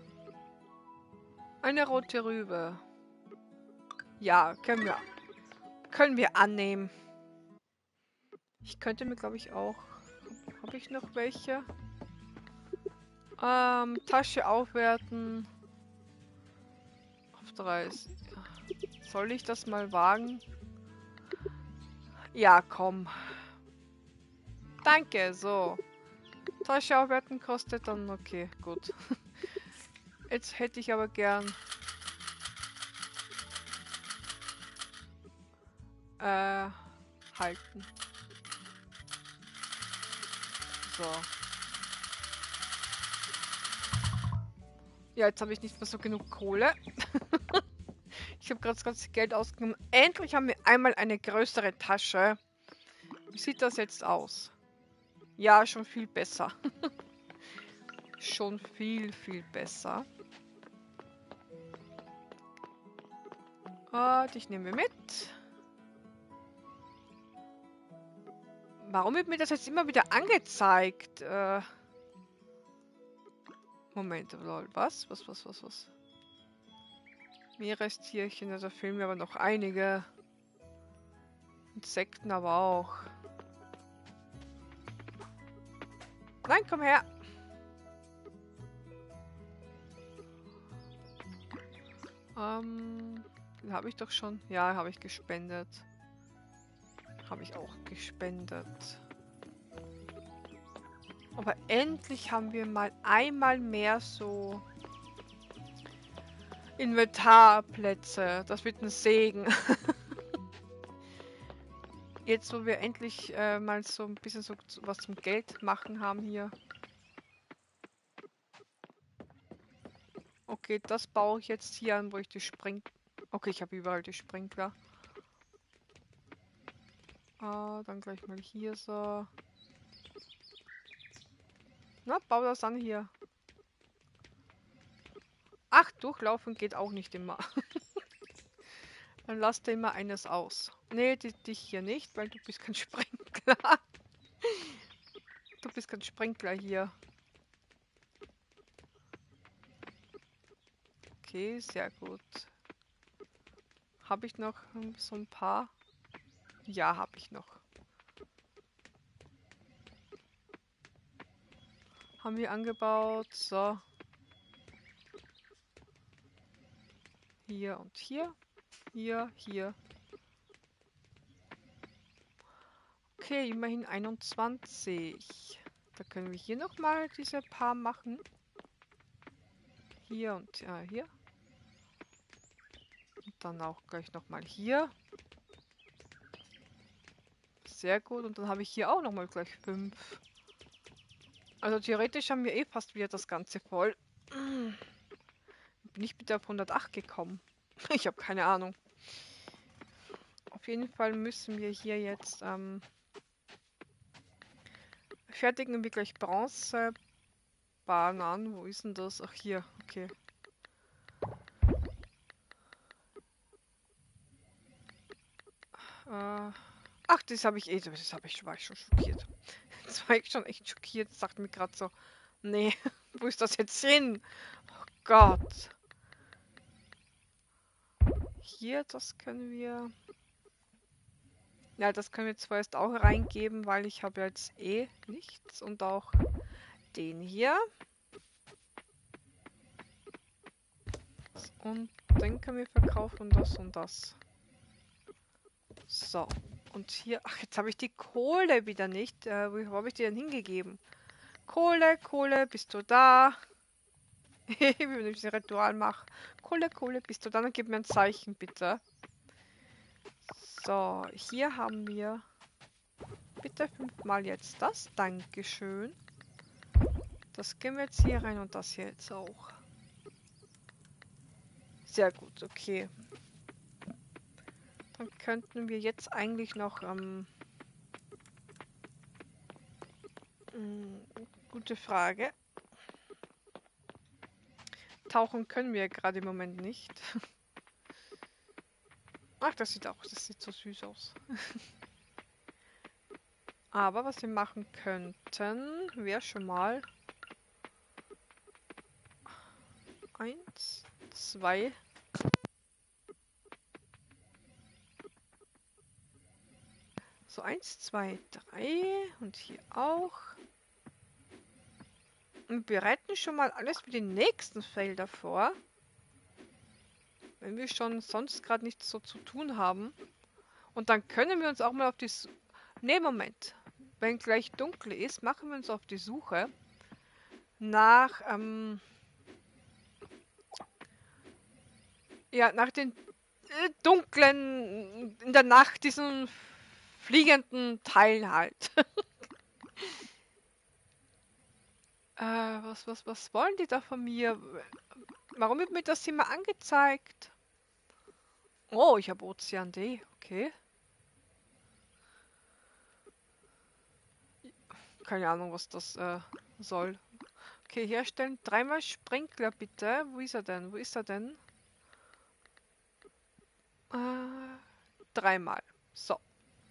Eine rote Rübe. Ja, können wir annehmen. Ich könnte mir, glaube ich, auch... Habe ich noch welche? Tasche aufwerten. Auf 30. Soll ich das mal wagen? Ja, komm. Danke, so. Tasche aufwerten kostet dann... Okay, gut. Jetzt hätte ich aber gern... halten. So. Ja, jetzt habe ich nicht mehr so genug Kohle. Ich habe gerade das ganze Geld ausgenommen. Endlich haben wir einmal eine größere Tasche. Wie sieht das jetzt aus? Ja, schon viel besser. Schon viel, viel besser. Dich nehmen wir mit. Warum wird mir das jetzt immer wieder angezeigt? Moment, lol, was? Was? Meerestierchen, da fehlen mir aber noch einige. Insekten aber auch. Nein, komm her! Habe ich doch schon. Ja, habe ich gespendet. Habe ich auch gespendet. Aber endlich haben wir mal einmal mehr so Inventarplätze. Das wird ein Segen. Jetzt, wo wir endlich mal so ein bisschen so was zum Geld machen haben hier. Okay, das baue ich jetzt hier an, wo ich die Sprinkler... Okay, ich habe überall die Sprinkler. Dann gleich mal hier so. Na, bau das an hier. Ach, durchlaufen geht auch nicht immer. Dann lass dir immer eines aus. Nee, dich hier nicht, weil du bist kein Sprinkler. Du bist kein Sprinkler hier. Okay, sehr gut. Habe ich noch so ein paar? Ja, habe ich noch. Haben wir angebaut. So. Hier und hier. Hier, hier. Okay, immerhin 21. Da können wir hier nochmal diese paar machen. Hier und hier. Und dann auch gleich nochmal hier. Sehr gut. Und dann habe ich hier auch nochmal gleich 5. Also theoretisch haben wir eh fast wieder das Ganze voll. Bin ich bitte auf 108 gekommen? Ich habe keine Ahnung. Auf jeden Fall müssen wir hier jetzt fertigen wir gleich Bronzebahn an. Wo ist denn das? Ach hier, okay. Ach, das habe ich war ich schon schockiert. Das war ich schon echt schockiert. Das sagt mir gerade so, nee, wo ist das jetzt hin? Oh Gott. Hier, das können wir... Ja, das können wir zwar erst auch reingeben, weil ich habe jetzt eh nichts. Und auch den hier. Und den können wir verkaufen und das und das. So. Und hier... Ach, jetzt habe ich die Kohle wieder nicht. Wo habe ich die denn hingegeben? Kohle, Kohle, bist du da? Wie wenn ich ein Ritual mache. Kohle, Kohle, bist du da? Dann gib mir ein Zeichen, bitte. So, hier haben wir... Bitte 5-mal jetzt das. Dankeschön. Das gehen wir jetzt hier rein und das hier jetzt auch. Sehr gut, okay. Dann könnten wir jetzt eigentlich noch... gute Frage. Tauchen können wir gerade im Moment nicht. Ach, das sieht so süß aus. Aber was wir machen könnten, wäre schon mal 1, 2. So 1, 2, 3 und hier auch. Und bereiten schon mal alles für die nächsten Felder vor. Wenn wir schon sonst gerade nichts so zu tun haben. Und dann können wir uns auch mal auf die... Ne, Moment. Wenn gleich dunkel ist, machen wir uns auf die Suche nach, ja, nach den dunklen, in der Nacht, diesen fliegenden Teilen halt. Was wollen die da von mir? Warum wird mir das immer angezeigt? Oh, ich habe Ozean D, okay. Keine Ahnung, was das soll. Okay, herstellen. 3-mal Sprinkler bitte. Wo ist er denn? Wo ist er denn? 3-mal. So.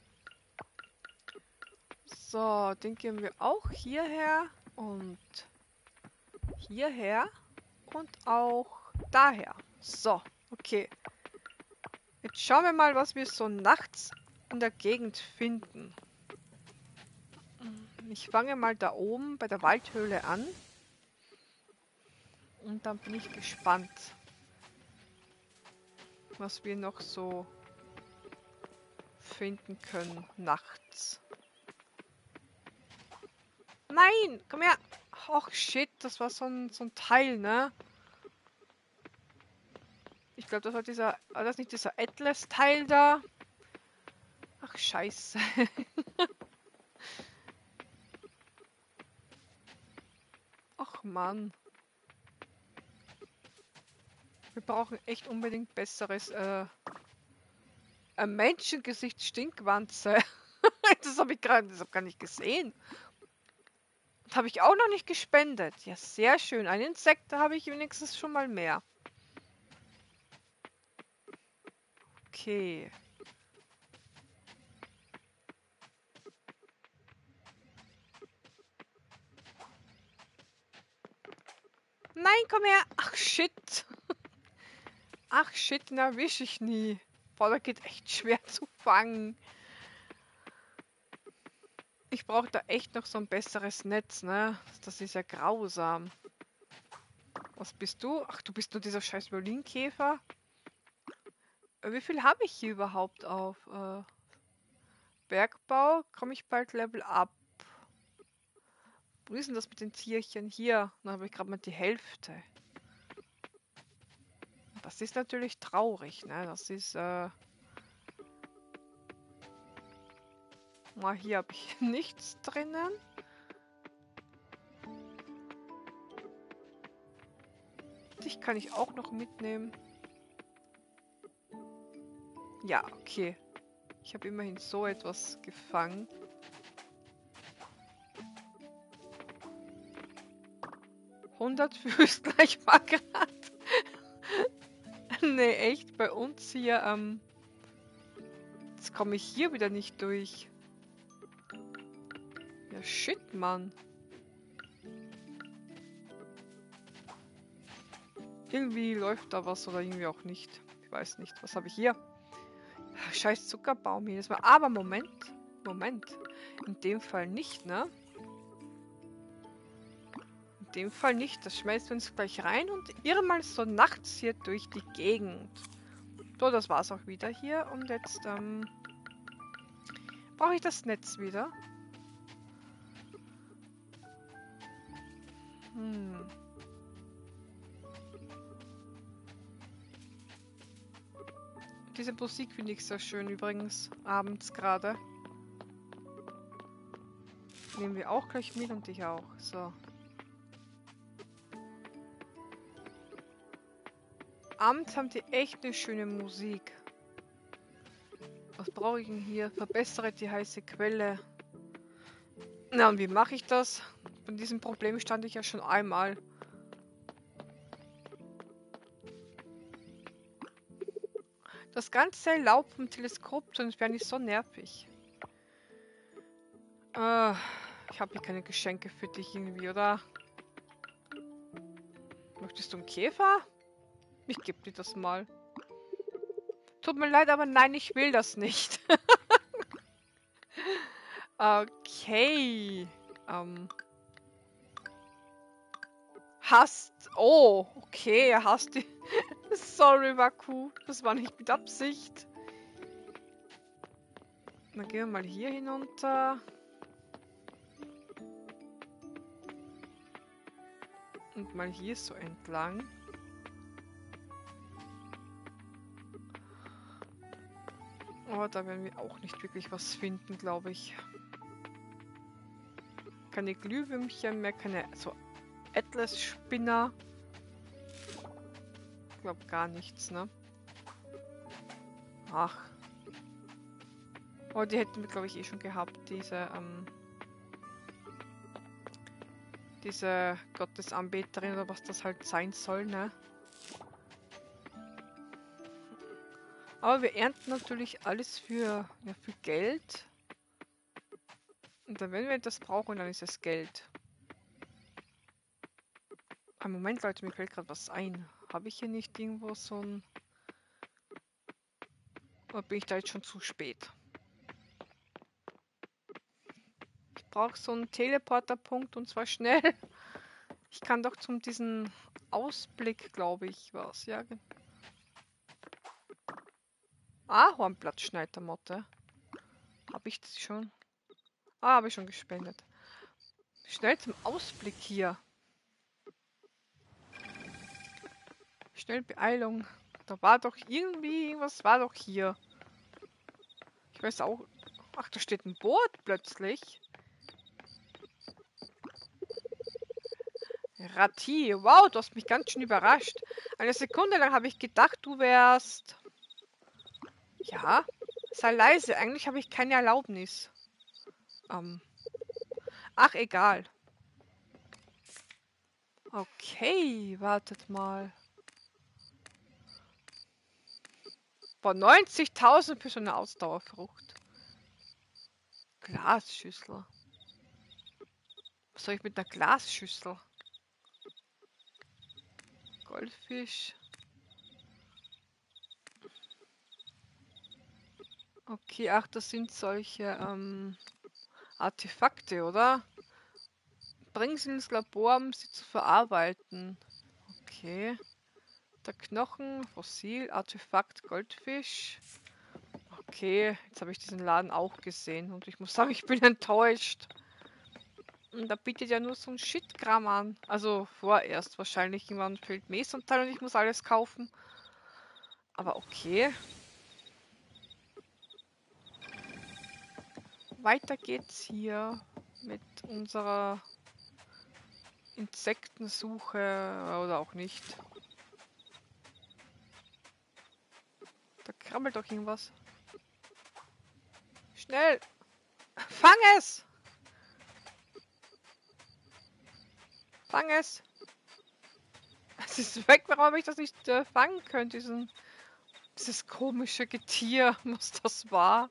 So, den geben wir auch hierher und hierher und auch daher. So, okay. Jetzt schauen wir mal, was wir so nachts in der Gegend finden. Ich fange mal da oben bei der Waldhöhle an. Und dann bin ich gespannt, was wir noch so finden können nachts. Nein, komm her! Och shit, das war so ein Teil, ne? Ich glaube, war das nicht dieser Atlas-Teil da? Ach, scheiße. Ach, Mann. Wir brauchen echt unbedingt besseres, ein Menschengesicht Stinkwanze. Das habe ich gerade gar nicht gesehen. Das habe ich auch noch nicht gespendet. Ja, sehr schön. Ein Insekt, da habe ich wenigstens schon mal mehr. Okay. Nein, komm her. Ach, shit. Ach, shit, den erwische ich nie. Boah, der geht echt schwer zu fangen. Ich brauche da echt noch so ein besseres Netz, ne? Das ist ja grausam. Was bist du? Ach, du bist nur dieser scheiß Violinkäfer. Wie viel habe ich hier überhaupt auf? Bergbau? Komme ich bald Level up? Wo ist denn das mit den Tierchen? Hier. Dann habe ich gerade mal die Hälfte. Das ist natürlich traurig, ne? Das ist, mal hier habe ich nichts drinnen. Dich kann ich auch noch mitnehmen. Ja, okay. Ich habe immerhin so etwas gefangen. Füßt gleich mal grad. Nee, echt, bei uns hier, jetzt komme ich hier wieder nicht durch. Ja, shit, Mann. Irgendwie läuft da was oder irgendwie auch nicht. Ich weiß nicht. Was habe ich hier? Scheiß Zuckerbaum jedes Mal. Aber Moment. Moment. In dem Fall nicht, ne? In dem Fall nicht. Das schmeißen wir uns gleich rein und irren mal so nachts hier durch die Gegend. So, das war's auch wieder hier. Und jetzt, brauche ich das Netz wieder. Diese Musik finde ich sehr schön übrigens. Abends gerade. Nehmen wir auch gleich mit und dich auch. So. Abends haben die echt eine schöne Musik. Was brauche ich denn hier? Verbessere die heiße Quelle. Na, und wie mache ich das? Von diesem Problem stand ich ja schon einmal. Das ganze Laub vom Teleskop zu entfernen ist so nervig. Ich habe hier keine Geschenke für dich irgendwie, oder? Möchtest du einen Käfer? Ich gebe dir das mal. Tut mir leid, aber nein, ich will das nicht. Okay. Hast. Oh, okay, er hasst die. Sorry, Waku. Das war nicht mit Absicht. Dann gehen wir mal hier hinunter. Und mal hier so entlang. Aber da werden wir auch nicht wirklich was finden, glaube ich. Keine Glühwürmchen mehr, keine so Atlas-Spinner. Ich glaube gar nichts, ne? Ach. Oh, die hätten wir, glaube ich, eh schon gehabt, diese Gottesanbeterin oder was das halt sein soll, ne? Aber wir ernten natürlich alles für Geld. Und dann, wenn wir das brauchen, dann ist es Geld. Ein Moment, Leute, mir fällt gerade was ein. Habe ich hier nicht irgendwo so ein... Oder bin ich da jetzt schon zu spät? Ich brauche so einen Teleporterpunkt und zwar schnell. Ich kann doch zum diesen Ausblick, glaube ich, was. Ja. Ahornblattschneidermotte. Habe ich das schon? Habe ich schon gespendet. Schnell zum Ausblick hier. Schnell Beeilung. Da war doch irgendwie, irgendwas war doch hier. Ich weiß auch. Ach, da steht ein Boot plötzlich. Rati, wow, du hast mich ganz schön überrascht. Eine Sekunde lang habe ich gedacht, du wärst... Ja, sei leise, eigentlich habe ich keine Erlaubnis. Ach, egal. Okay, wartet mal. Boah, 90.000 für so eine Ausdauerfrucht. Glasschüssel. Was soll ich mit einer Glasschüssel? Goldfisch. Okay, ach, das sind solche Artefakte, oder? Bring sie ins Labor, um sie zu verarbeiten. Okay. Der Knochen, Fossil, Artefakt, Goldfisch. Okay, jetzt habe ich diesen Laden auch gesehen und ich muss sagen, ich bin enttäuscht. Und da bietet ja nur so ein Shit-Kram an. Also vorerst wahrscheinlich. Irgendwann fehlt Mesanteil und ich muss alles kaufen. Aber okay. Weiter geht's hier mit unserer Insektensuche oder auch nicht. Da krabbelt doch irgendwas. Schnell! Fang es! Fang es! Es ist weg, warum habe ich das nicht fangen können? Dieses komische Getier, was das war.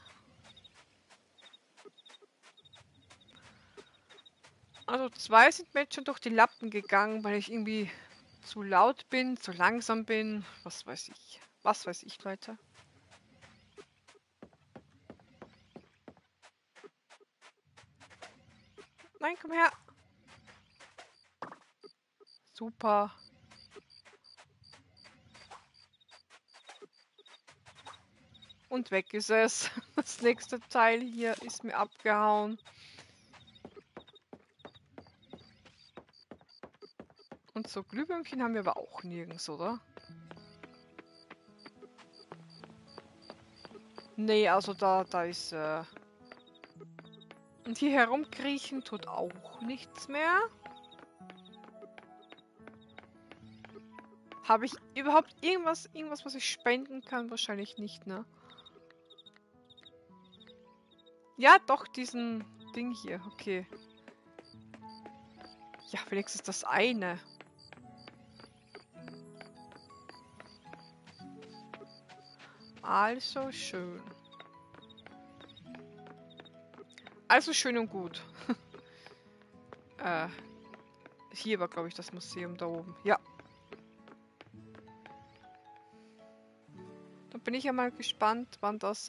Also 2 sind mir jetzt schon durch die Lappen gegangen, weil ich irgendwie zu laut bin, zu langsam bin. Was weiß ich. Was weiß ich, Leute. Nein, komm her. Super. Und weg ist es. Das nächste Teil hier ist mir abgehauen. Und so Glühwürmchen haben wir aber auch nirgends, oder? Nee, also da ist... Und hier herumkriechen tut auch nichts mehr. Habe ich überhaupt irgendwas, was ich spenden kann? Wahrscheinlich nicht, ne? Ja, doch, diesen Ding hier. Okay. Ja, wenigstens das eine. Also schön. Also schön und gut. Hier war, glaube ich, das Museum da oben. Ja. Da bin ich ja mal gespannt, wann das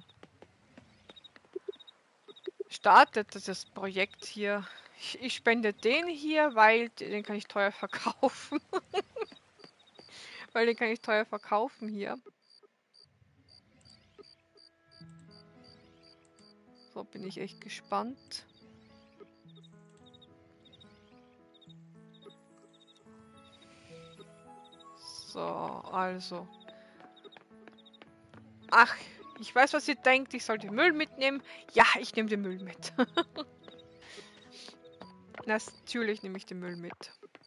startet, das Projekt hier. Ich spende den hier, weil den kann ich teuer verkaufen. Weil den kann ich teuer verkaufen hier. So, bin ich echt gespannt. So, also. Ach, ich weiß, was ihr denkt. Ich soll den Müll mitnehmen. Ja, ich nehme den Müll mit. Natürlich nehme ich den Müll mit.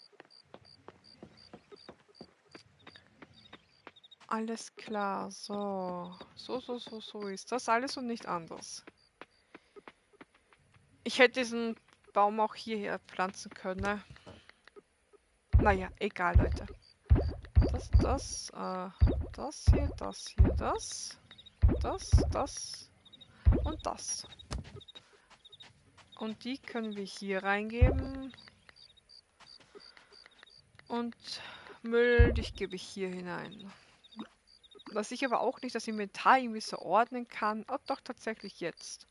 Alles klar, so. So ist das alles und nicht anders. Ich hätte diesen Baum auch hierher pflanzen können, ne? Naja, egal, Leute. Das hier, das und das. Und die können wir hier reingeben. Und Müll, dich gebe ich hier hinein. Was ich aber auch nicht das Inventar irgendwie so ordnen kann. Oh, doch, tatsächlich jetzt.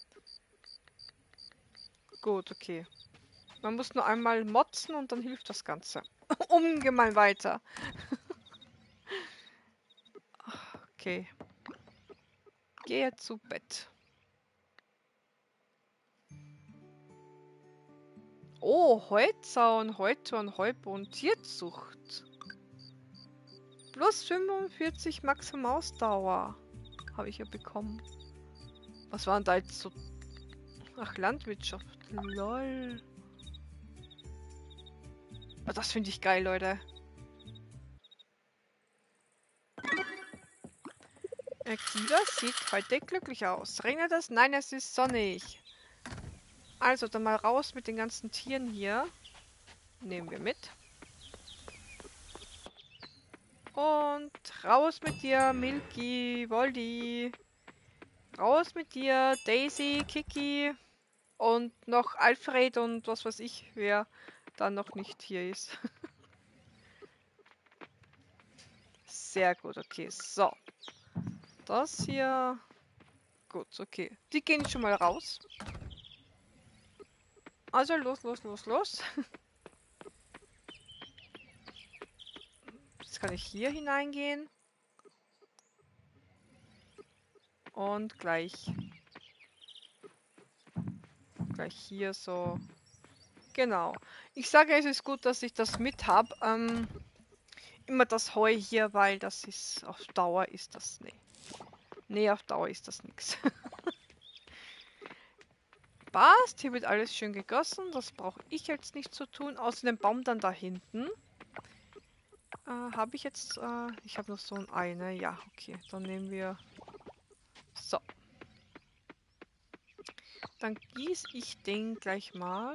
Gut, okay. Man muss nur einmal motzen und dann hilft das Ganze. Ungemein weiter. Okay. Gehe zu Bett. Oh, Heuzaun, Heutor, Heuboden, Tierzucht. Plus 45 Maximum Ausdauer. Habe ich ja bekommen. Was waren da jetzt so... Ach, Landwirtschaft. Lol. Oh, das finde ich geil, Leute. Akira sieht heute glücklich aus. Regnet es? Nein, es ist sonnig. Also, dann mal raus mit den ganzen Tieren hier. Nehmen wir mit. Und raus mit dir, Milky, Voldy. Raus mit dir, Daisy, Kiki. Und noch Alfred und was weiß ich, wer dann noch nicht hier ist. Sehr gut, okay. So. Das hier. Gut, okay. Die gehen schon mal raus. Also los, los, los, los. Jetzt kann ich hier hineingehen. Und gleich hier so. Genau. Ich sage, es ist gut, dass ich das mit habe. Immer das Heu hier, weil das ist auf Dauer ist das. Nee. Nee, auf Dauer ist das nichts. Passt, hier wird alles schön gegossen. Das brauche ich jetzt nicht zu tun. Außer dem Baum dann da hinten. Habe ich jetzt. Ich habe noch so ein Ei, ne? Ja, okay. Dann nehmen wir. So. Dann gieße ich den gleich mal.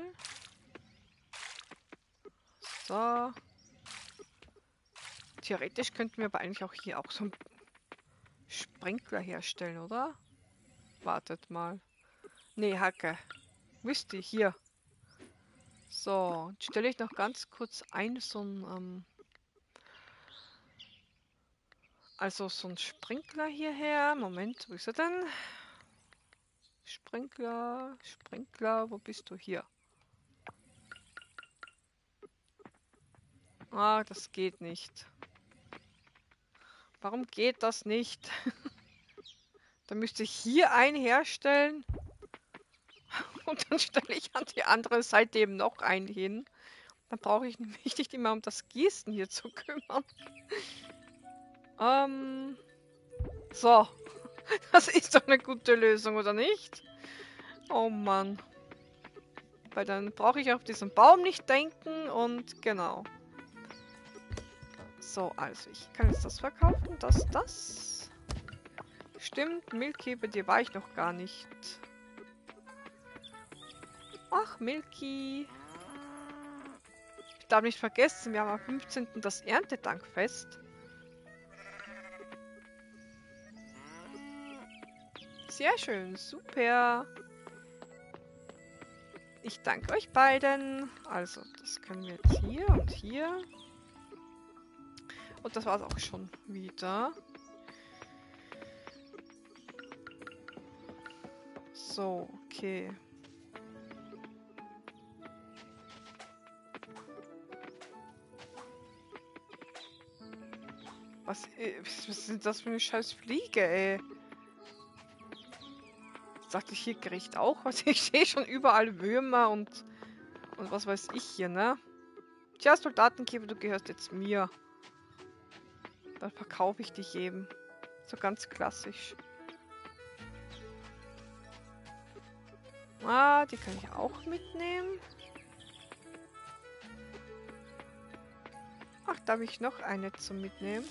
So. Theoretisch könnten wir aber eigentlich auch hier auch so einen Sprinkler herstellen, oder? Wartet mal. Nee, Hacke. Wüsste ich, hier. So, jetzt stelle ich noch ganz kurz ein, so ein, also so ein Sprinkler hierher. Moment, wo ist er denn? Sprinkler, Sprinkler, wo bist du hier? Ah, das geht nicht. Warum geht das nicht? Da müsste ich hier einen herstellen. Und dann stelle ich an die andere Seite eben noch einen hin. Dann brauche ich nämlich nicht immer um das Gießen hier zu kümmern. So. Das ist doch eine gute Lösung, oder nicht? Oh Mann. Weil dann brauche ich auf diesen Baum nicht denken und genau. So, also ich kann jetzt das verkaufen, das. Stimmt, Milky, bei dir war ich noch gar nicht. Ach, Milky. Ich darf nicht vergessen, wir haben am 15. das Erntedankfest. Sehr schön, super. Ich danke euch beiden. Also, das können wir jetzt hier und hier. Und das war es auch schon wieder. So, okay. Was ist das für eine scheiß Fliege, ey? Dachte ich hier Gericht auch? Also ich sehe schon überall Würmer und was weiß ich hier, ne? Tja, Soldatenkäfer, du gehörst jetzt mir. Dann verkaufe ich dich eben. So ganz klassisch. Ah, die kann ich auch mitnehmen. Ach, da habe ich noch eine zum Mitnehmen.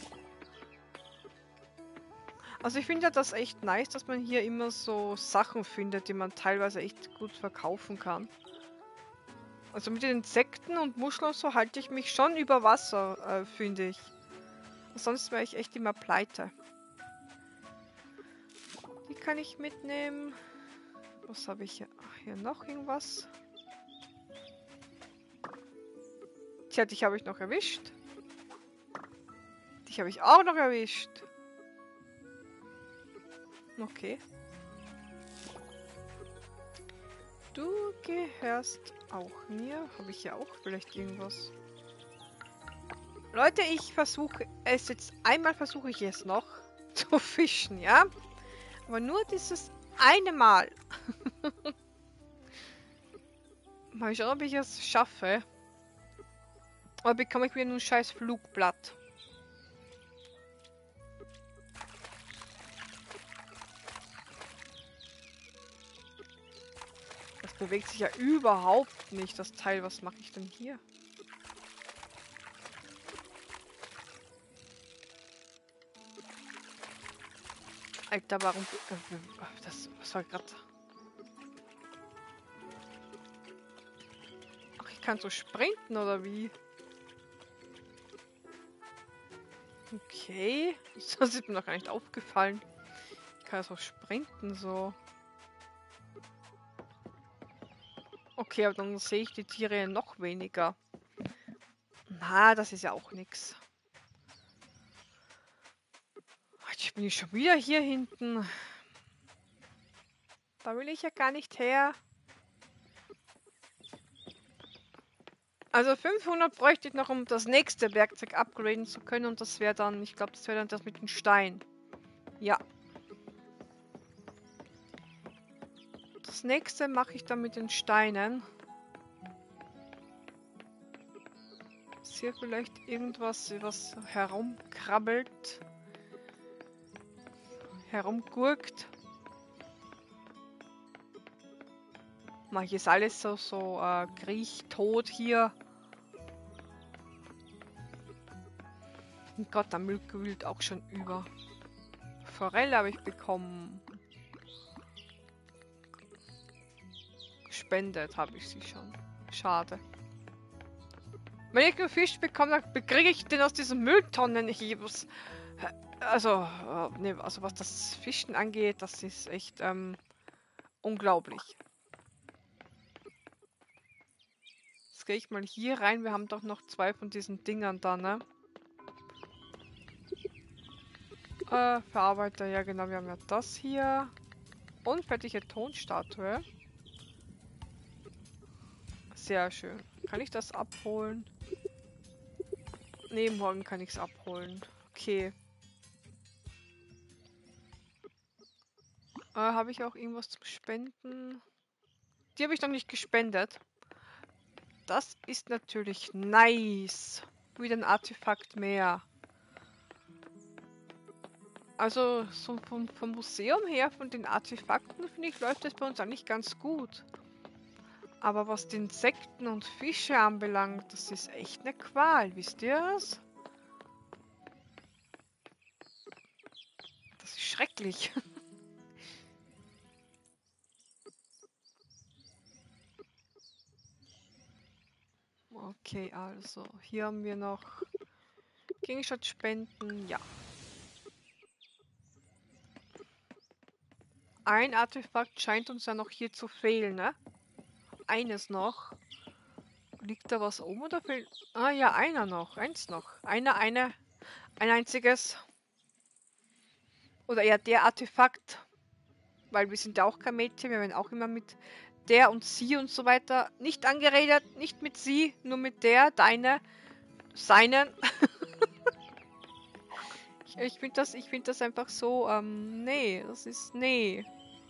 Also ich finde ja das echt nice, dass man hier immer so Sachen findet, die man teilweise echt gut verkaufen kann. Also mit den Insekten und Muscheln und so halte ich mich schon über Wasser, finde ich. Sonst wäre ich echt immer pleite. Die kann ich mitnehmen. Was habe ich hier? Ach, hier noch irgendwas. Tja, dich habe ich noch erwischt. Dich habe ich auch noch erwischt. Okay. Du gehörst auch mir. Habe ich hier auch vielleicht irgendwas? Leute, ich versuche es jetzt. Einmal versuche ich es noch zu fischen, ja? Aber nur dieses eine Mal. Mal schauen, ob ich es schaffe. Oder bekomme ich wieder nur ein scheiß Flugblatt? Das bewegt sich ja überhaupt nicht, das Teil. Was mache ich denn hier? Alter, warum... was war gerade... kann so sprinten, oder wie? Okay. Das ist mir noch gar nicht aufgefallen. Ich kann so sprinten, so. Okay, aber dann sehe ich die Tiere noch weniger. Na, das ist ja auch nix. Jetzt bin ich schon wieder hier hinten. Da will ich ja gar nicht her. Also 500 bräuchte ich noch, um das nächste Werkzeug upgraden zu können. Und das wäre dann, ich glaube, das wäre dann das mit dem Stein. Ja. Das nächste mache ich dann mit den Steinen. Ist hier vielleicht irgendwas, was herumkrabbelt? Herumgurkt? Mal, hier ist alles so kriechtot hier. Und Gott, der Müll quillt auch schon über. Forelle habe ich bekommen. Gespendet habe ich sie schon. Schade. Wenn ich einen Fisch bekomme, dann kriege ich den aus diesen Mülltonnen. Also, nee, also was das Fischen angeht, das ist echt unglaublich. Jetzt gehe ich mal hier rein. Wir haben doch noch 2 von diesen Dingern da, ne? Verarbeiter, ja genau, wir haben ja das hier. Unfertige Tonstatue. Sehr schön. Kann ich das abholen? Nee, morgen kann ich es abholen. Okay. Habe ich auch irgendwas zum Spenden? Die habe ich noch nicht gespendet. Das ist natürlich nice. Wieder ein Artefakt mehr. Also so vom Museum her, von den Artefakten, finde ich, läuft das bei uns eigentlich ganz gut. Aber was die Insekten und Fische anbelangt, das ist echt eine Qual, wisst ihr das? Das ist schrecklich. Okay, also, hier haben wir noch Gegenstandsspenden, ja. Ein Artefakt scheint uns ja noch hier zu fehlen, ne? Eines noch. Liegt da was oben oder fehlt? Ah ja, einer noch. Eins noch. Ein einziges. Oder eher der Artefakt. Weil wir sind ja auch kein Mädchen, wir werden auch immer mit der und sie und so weiter. Nicht angeredet, nicht mit sie, nur mit der, deine, seinen. ich find das einfach so, nee, das ist, nee.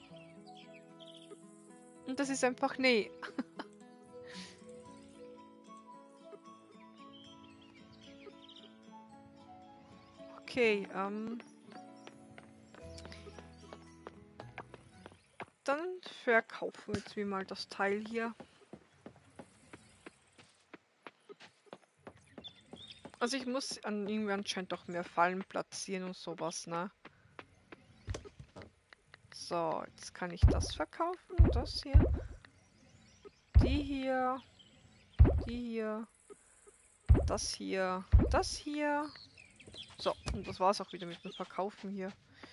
Und das ist einfach, nee. Okay, dann verkaufen wir jetzt wie mal das Teil hier. Also ich muss irgendwie anscheinend doch mehr Fallen platzieren und sowas, ne? So, jetzt kann ich das verkaufen, das hier. Die hier. Die hier. Das hier. Das hier. So, und das war's auch wieder mit dem Verkaufen hier.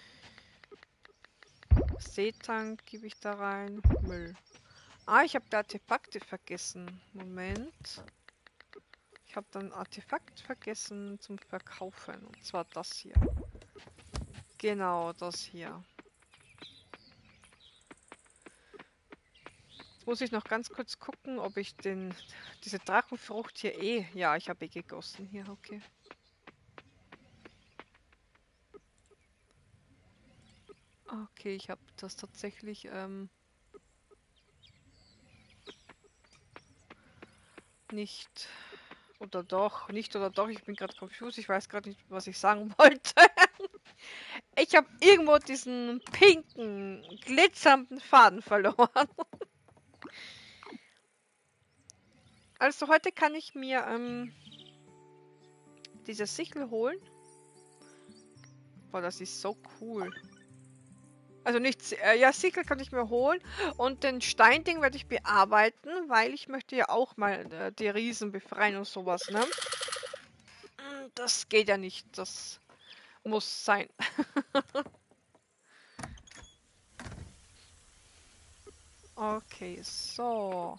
Seetank gebe ich da rein. Müll. Ah, ich habe die Artefakte vergessen. Moment. Ich habe dann Artefakt vergessen zum Verkaufen. Und zwar das hier. Genau, das hier. Jetzt muss ich noch ganz kurz gucken, ob ich diese Drachenfrucht hier Ja, ich habe gegossen hier, okay. Okay, ich habe das tatsächlich, nicht oder doch, nicht oder doch, ich bin gerade confused, ich weiß gerade nicht, was ich sagen wollte. Ich habe irgendwo diesen pinken, glitzernden Faden verloren. Also heute kann ich mir diese Sichel holen. Boah, das ist so cool. Also nichts, ja, Siegel kann ich mir holen und den Steinding werde ich bearbeiten, weil ich möchte ja auch mal die Riesen befreien und sowas, ne? Das geht ja nicht, das muss sein. Okay, so.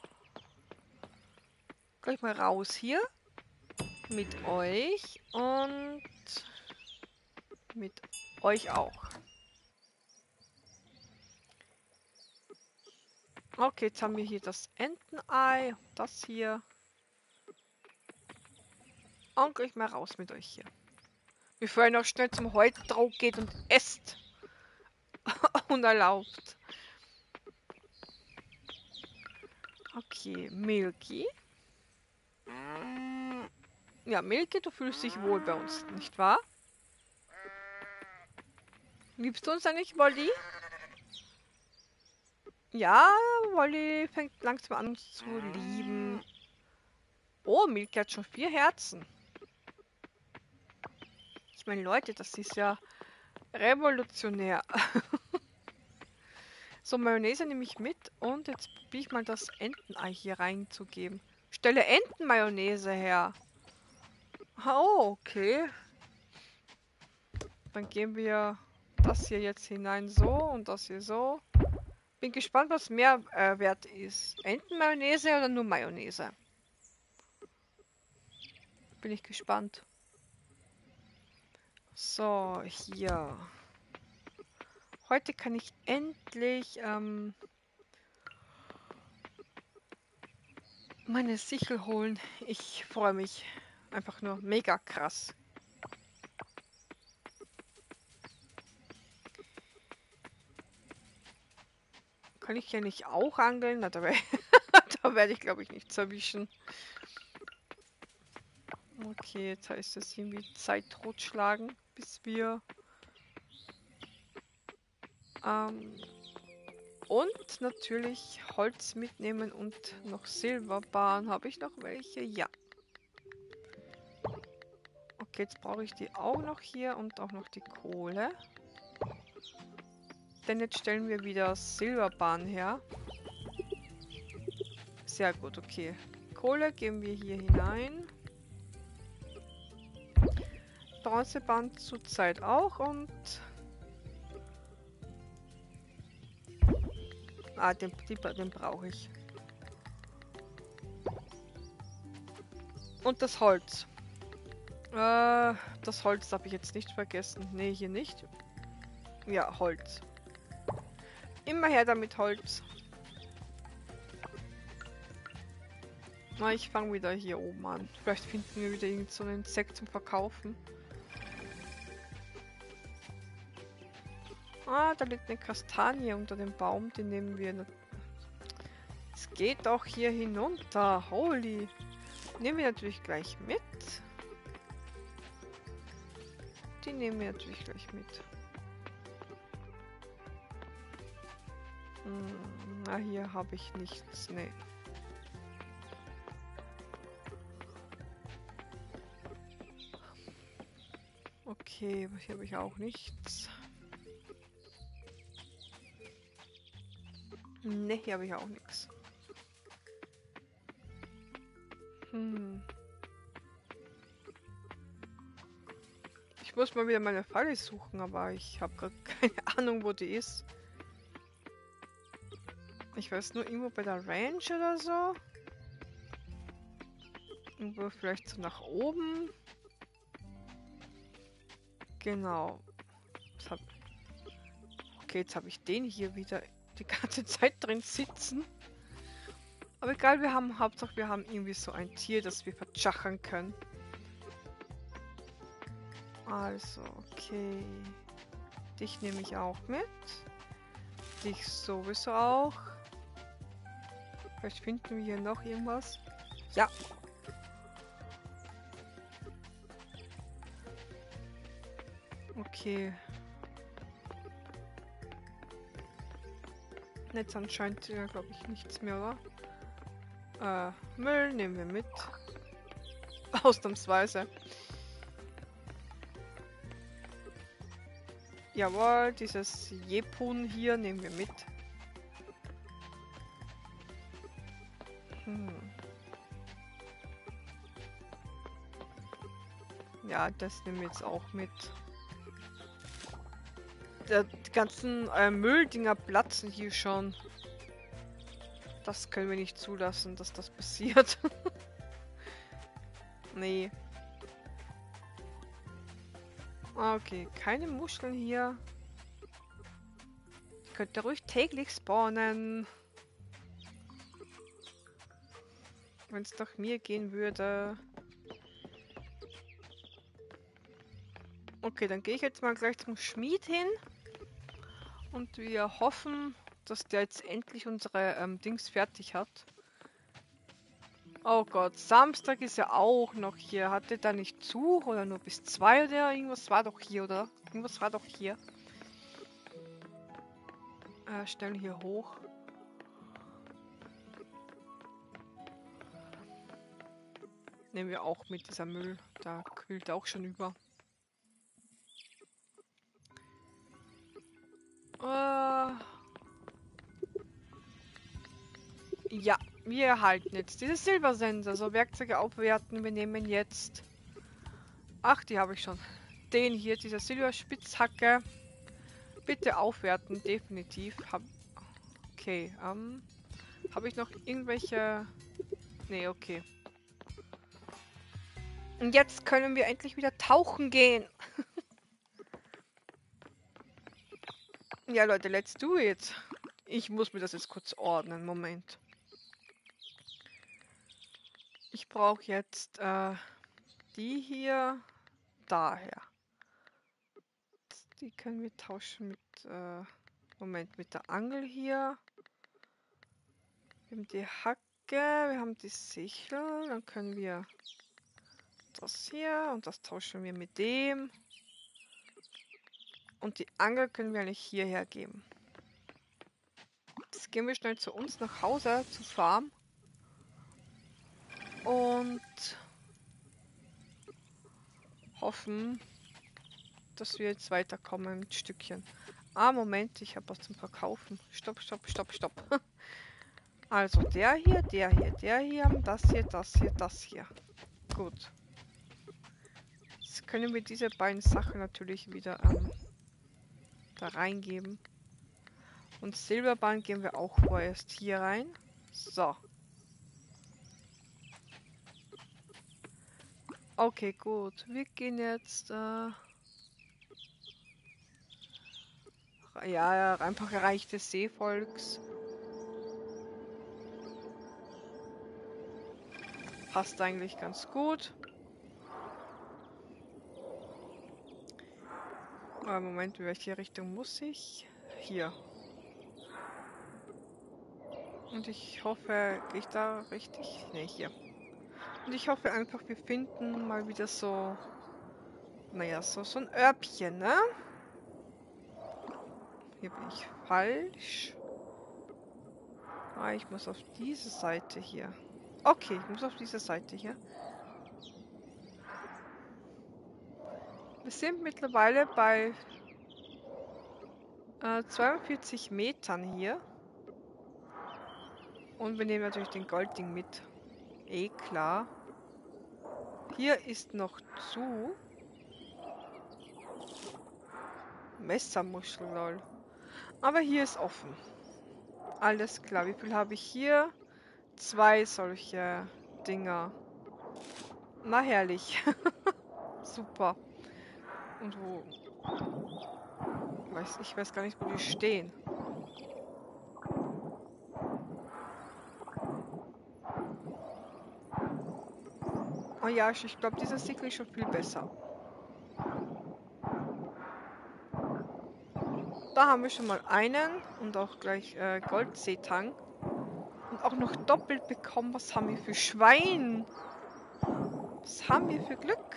Gleich mal raus hier mit euch und mit euch auch. Okay, jetzt haben wir hier das Entenei, das hier. Und gleich mal raus mit euch hier. Bevor ihr noch schnell zum Heutrog geht und esst. Unerlaubt. Okay, Milky. Ja, Milky, du fühlst dich wohl bei uns, nicht wahr? Liebst du uns eigentlich, Wolli? Ja, Wolli fängt langsam an uns zu lieben. Oh, Milky hat schon 4 Herzen. Ich meine, Leute, das ist ja revolutionär. So, Mayonnaise nehme ich mit und jetzt probiere ich mal das Entenei hier reinzugeben. Stelle Entenmayonnaise her. Oh, okay. Dann geben wir das hier jetzt hinein so und das hier so. Bin gespannt, was mehr wert ist. Entenmayonnaise oder nur Mayonnaise? Bin ich gespannt. So, hier. Heute kann ich endlich meine Sichel holen. Ich freue mich. Einfach nur mega krass. Kann ich ja nicht auch angeln? Na, da werde ich, glaube ich, nichts erwischen. Okay, jetzt heißt es irgendwie Zeit totschlagen, bis wir und natürlich Holz mitnehmen und noch Silberbarren. Habe ich noch welche? Ja. Okay, jetzt brauche ich die auch noch hier und auch noch die Kohle. Denn jetzt stellen wir wieder Silberbarren her. Sehr gut, okay. Kohle geben wir hier hinein. Bronzeband zurzeit auch und... Ah, den brauche ich. Und das Holz. Das Holz habe ich jetzt nicht vergessen. Ne, hier nicht. Ja, Holz. Immer her damit Holz. Na, ich fange wieder hier oben an. Vielleicht finden wir wieder irgend so ein Insekt zum Verkaufen. Ah, da liegt eine Kastanie unter dem Baum. Die nehmen wir. Es geht doch hier hinunter. Holy. Nehmen wir natürlich gleich mit. Die nehmen wir natürlich gleich mit. Na, hier habe ich nichts. Nee. Okay, hier habe ich auch nichts. Ne, hier habe ich auch nichts. Ich muss mal wieder meine Falle suchen, aber ich habe gerade keine Ahnung, wo die ist. Ich weiß nur, irgendwo bei der Ranch oder so. Irgendwo vielleicht so nach oben. Genau. Okay, jetzt habe ich den hier wieder die ganze Zeit drin sitzen. Aber egal, Hauptsache wir haben irgendwie so ein Tier, das wir vertschachern können. Also, okay. Dich nehme ich auch mit. Dich sowieso auch. Vielleicht finden wir hier noch irgendwas. Ja. Okay. Jetzt anscheinend, glaube ich, nichts mehr, oder? Müll nehmen wir mit. Ausnahmsweise. Jawohl, dieses Jepun hier nehmen wir mit. Ja, das nehmen wir jetzt auch mit. Die ganzen Mülldinger platzen hier schon. Das können wir nicht zulassen, dass das passiert. Nee. Okay, keine Muscheln hier. Ich könnte ruhig täglich spawnen. Wenn es nach mir gehen würde. Okay, dann gehe ich jetzt mal gleich zum Schmied hin. Und wir hoffen, dass der jetzt endlich unsere Dings fertig hat. Oh Gott, Samstag ist ja auch noch hier. Hatte da nicht zu oder nur bis 2 oder irgendwas war doch hier, oder? Irgendwas war doch hier. Stellen hier hoch. Nehmen wir auch mit, dieser Müll. Da quillt auch schon über. Ja, wir erhalten jetzt diese Silbersense. Also Werkzeuge aufwerten. Wir nehmen jetzt... Ach, die habe ich schon. Den hier, dieser Silberspitzhacke. Bitte aufwerten, definitiv. Okay, habe ich noch irgendwelche... Nee, okay. Und jetzt können wir endlich wieder tauchen gehen. Ja, Leute, let's do it. Ich muss mir das jetzt kurz ordnen. Moment. Ich brauche jetzt die hier daher. Die können wir tauschen mit... Moment, mit der Angel hier. Wir haben die Hacke, wir haben die Sichel. Dann können wir das hier und das tauschen wir mit dem. Und die Angel können wir eigentlich hierher geben. Jetzt gehen wir schnell zu uns nach Hause, zur Farm. Und hoffen, dass wir jetzt weiterkommen mit Stückchen. Ah, Moment, ich habe was zum Verkaufen. Stopp, stopp, stopp, stopp. Also der hier, der hier, der hier, das hier, das hier, das hier. Gut. Jetzt können wir diese beiden Sachen natürlich wieder da reingeben. Und Silberband geben wir auch vorerst hier rein. So. Okay, gut. Wir gehen jetzt... ja, einfach Reich des Seevolks. Passt eigentlich ganz gut. Aber Moment, in welche Richtung muss ich? Hier. Und ich hoffe, gehe ich da richtig? Ne, hier. Und ich hoffe einfach, wir finden mal wieder so... Naja, so ein Örbchen, ne? Hier bin ich falsch. Ah, ich muss auf diese Seite hier. Okay, ich muss auf diese Seite hier. Wir sind mittlerweile bei 42 Metern hier. Und wir nehmen natürlich den Goldding mit. Eh klar. Hier ist noch zu. Messermuschel, lol. Aber hier ist offen. Alles klar. Wie viel habe ich hier? 2 solche Dinger. Na herrlich. Super. Und wo? Ich weiß gar nicht, wo die stehen. Oh ja, ich glaube, dieser Siegel ist schon viel besser. Da haben wir schon mal einen und auch gleich Goldseetang. Und auch noch doppelt bekommen. Was haben wir für Schwein? Was haben wir für Glück?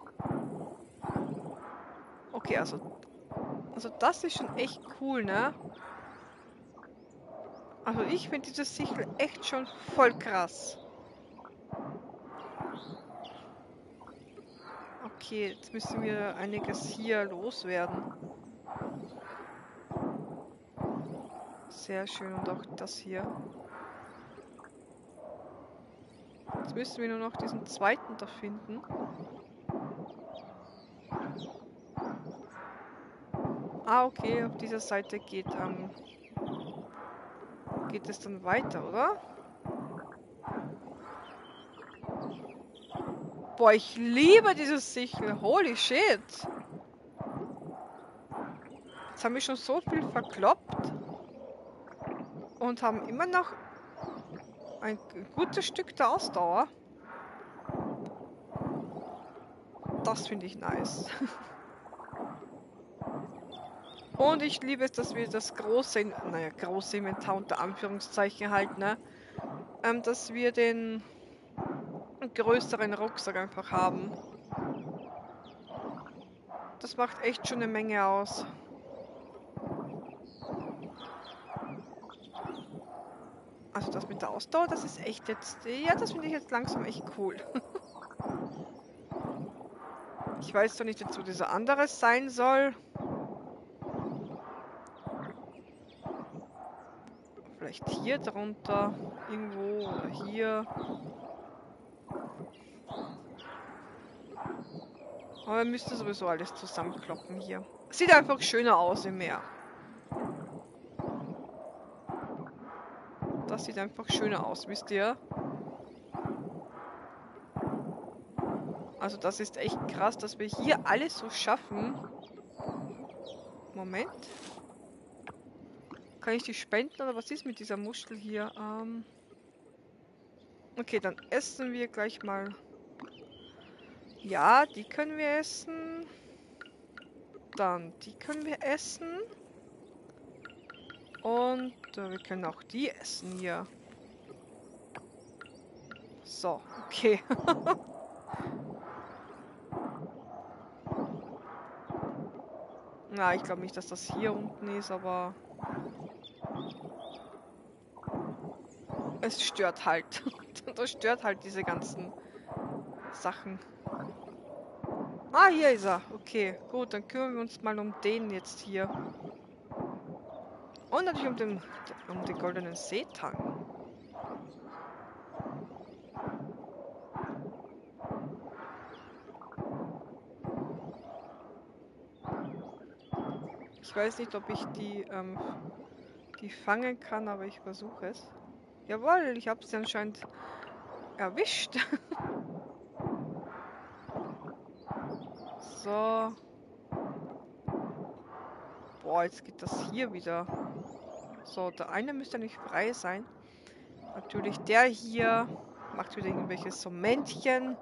Okay, also das ist schon echt cool, ne? Also ich finde dieses Sichel echt schon voll krass. Okay, jetzt müssen wir einiges hier loswerden. Sehr schön. Und auch das hier. Jetzt müssen wir nur noch diesen zweiten da finden. Ah, okay. Auf dieser Seite geht es dann weiter, oder? Boah, ich liebe dieses Sichel. Holy shit. Jetzt haben wir schon so viel verkloppt. Und haben immer noch ein gutes Stück der Ausdauer. Das finde ich nice. Und ich liebe es, dass wir das große, naja, große Inventar unter Anführungszeichen halt, ne? Dass wir den größeren Rucksack einfach haben. Das macht echt schon eine Menge aus. Also das mit der Ausdauer, das ist echt jetzt, ja, das finde ich jetzt langsam echt cool. Ich weiß zwar nicht jetzt, wo dieser andere sein soll. Vielleicht hier drunter, irgendwo oder hier. Aber er müsste sowieso alles zusammenkloppen hier. Sieht einfach schöner aus im Meer. Das sieht einfach schöner aus, wisst ihr? Also das ist echt krass, dass wir hier alles so schaffen. Moment. Kann ich die spenden oder was ist mit dieser Muschel hier? Okay, dann essen wir gleich mal. Ja, die können wir essen. Dann die können wir essen. Und wir können auch die essen hier. So, okay. Na, ich glaube nicht, dass das hier unten ist, aber es stört halt. Das stört halt diese ganzen Sachen. Ah, hier ist er. Okay, gut, dann kümmern wir uns mal um den jetzt hier. Und natürlich um den goldenen Seetang. Ich weiß nicht, ob ich die fangen kann, aber ich versuche es. Jawohl, ich habe sie anscheinend erwischt. So. Boah, jetzt geht das hier wieder. So, der eine müsste nicht frei sein. Natürlich der hier macht wieder irgendwelche so Männchen.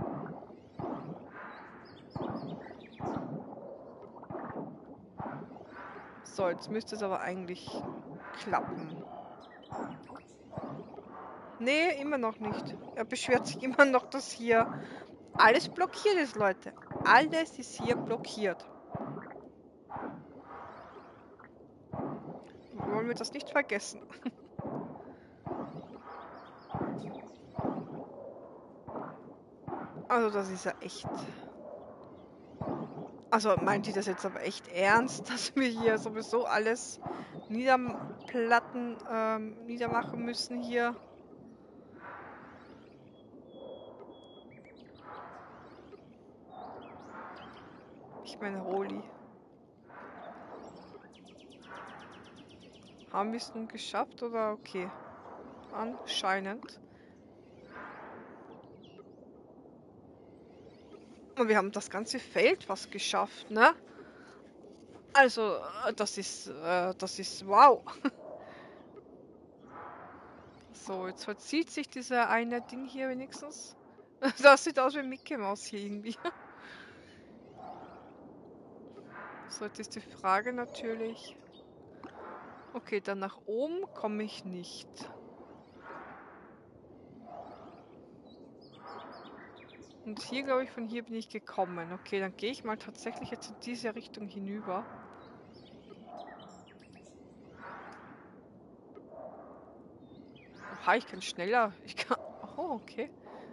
So, jetzt müsste es aber eigentlich klappen. Nee, immer noch nicht. Er beschwert sich immer noch, dass hier alles blockiert ist, Leute. Alles ist hier blockiert. Wollen wir das nicht vergessen. Also das ist ja echt... Also meint die das jetzt aber echt ernst, dass wir hier sowieso alles niedermachen müssen hier? Ich meine, Holy. Haben wir es nun geschafft oder okay? Anscheinend. Und wir haben das ganze Feld fast geschafft, ne? Also, das ist wow. So, jetzt verzieht sich dieser eine Ding hier wenigstens. Das sieht aus wie Mickey Mouse hier irgendwie. So, jetzt ist die Frage natürlich. Okay, dann nach oben komme ich nicht. Und hier, glaube ich, von hier bin ich gekommen. Okay, dann gehe ich mal tatsächlich jetzt in diese Richtung hinüber. Oha, ich kann schneller. Ich kann... Oh, okay.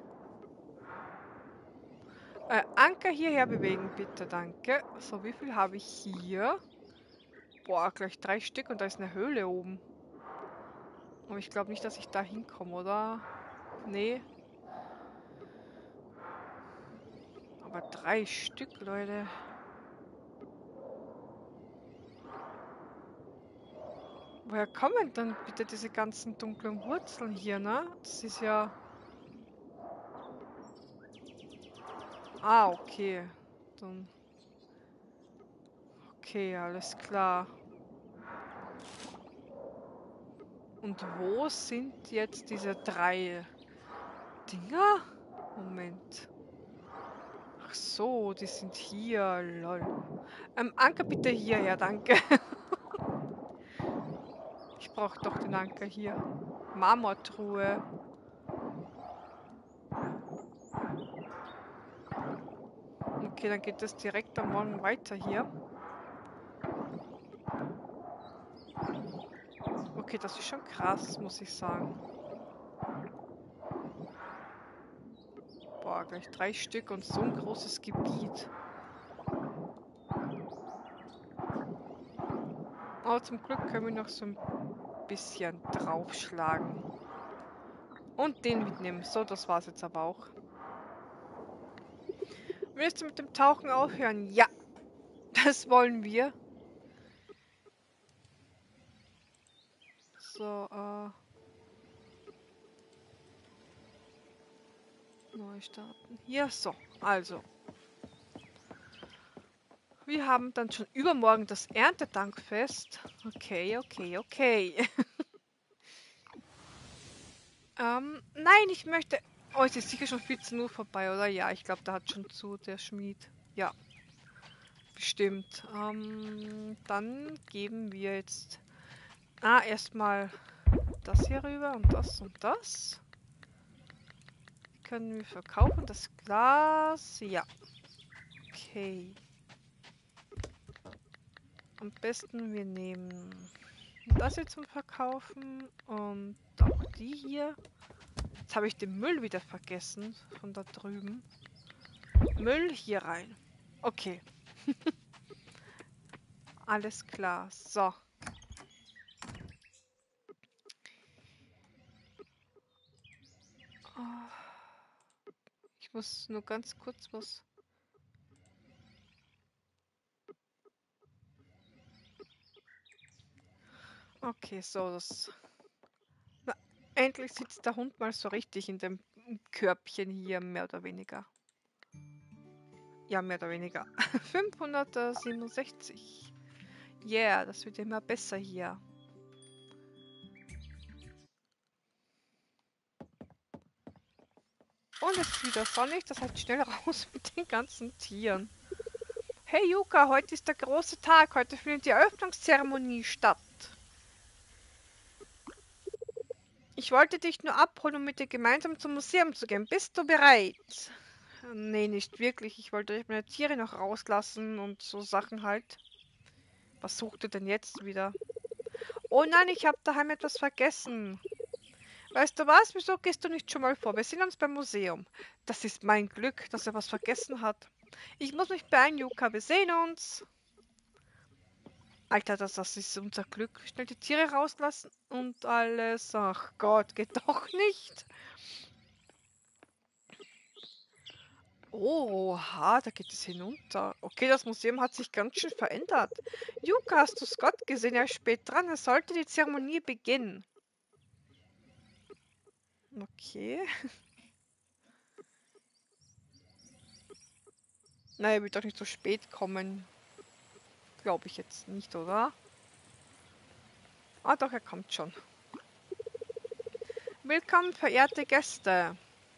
Anker hierher bewegen, bitte, danke. So, wie viel habe ich hier? Boah, gleich 3 Stück und da ist eine Höhle oben. Aber ich glaube nicht, dass ich da hinkomme, oder? Nee. Aber 3 Stück, Leute. Woher kommen dann bitte diese ganzen dunklen Wurzeln hier, ne? Das ist ja... Ah, okay. Dann... Okay, alles klar. Und wo sind jetzt diese 3 Dinger? Moment. Ach so, die sind hier, lol. Anker bitte hierher, danke. Ich brauche doch den Anker hier. Marmortruhe. Okay, dann geht das direkt am Morgen weiter hier. Okay, das ist schon krass, muss ich sagen. Boah, gleich 3 Stück und so ein großes Gebiet. Aber zum Glück können wir noch so ein bisschen draufschlagen. Und den mitnehmen. So, das war's jetzt aber auch. Willst du mit dem Tauchen aufhören? Ja, das wollen wir. So, neu starten. Hier, so. Also. Wir haben dann schon übermorgen das Erntedankfest. Okay, okay, okay. Nein, ich möchte... Oh, es ist sicher schon 14 Uhr vorbei, oder? Ja, ich glaube, der hat schon zu, der Schmied. Ja, bestimmt. Dann geben wir jetzt... erstmal das hier rüber und das und das. Können wir verkaufen, das Glas. Ja. Okay. Am besten wir nehmen das hier zum Verkaufen und auch die hier. Jetzt habe ich den Müll wieder vergessen von da drüben. Müll hier rein. Okay. Alles klar. So. Ich muss nur ganz kurz was... Okay, so, das... Na, endlich sitzt der Hund mal so richtig in dem Körbchen hier, mehr oder weniger. Ja, mehr oder weniger. 567. Yeah, das wird immer besser hier. Und es ist wieder sonnig, das heißt schnell raus mit den ganzen Tieren. Hey Yuka, heute ist der große Tag. Heute findet die Eröffnungszeremonie statt. Ich wollte dich nur abholen, um mit dir gemeinsam zum Museum zu gehen. Bist du bereit? Nee, nicht wirklich. Ich wollte meine Tiere noch rauslassen und so Sachen halt. Was sucht ihr denn jetzt wieder? Oh nein, ich habe daheim etwas vergessen. Weißt du was? Wieso gehst du nicht schon mal vor? Wir sehen uns beim Museum. Das ist mein Glück, dass er was vergessen hat. Ich muss mich beeilen, Yuka. Wir sehen uns. Alter, das ist unser Glück. Schnell die Tiere rauslassen und alles. Ach Gott, geht doch nicht. Oha, da geht es hinunter. Okay, das Museum hat sich ganz schön verändert. Yuka, hast du Scott gesehen? Er ist spät dran. Es sollte die Zeremonie beginnen. Okay. Naja, er wird doch nicht so spät kommen. Glaube ich jetzt nicht, oder? Ah, doch, er kommt schon. Willkommen, verehrte Gäste.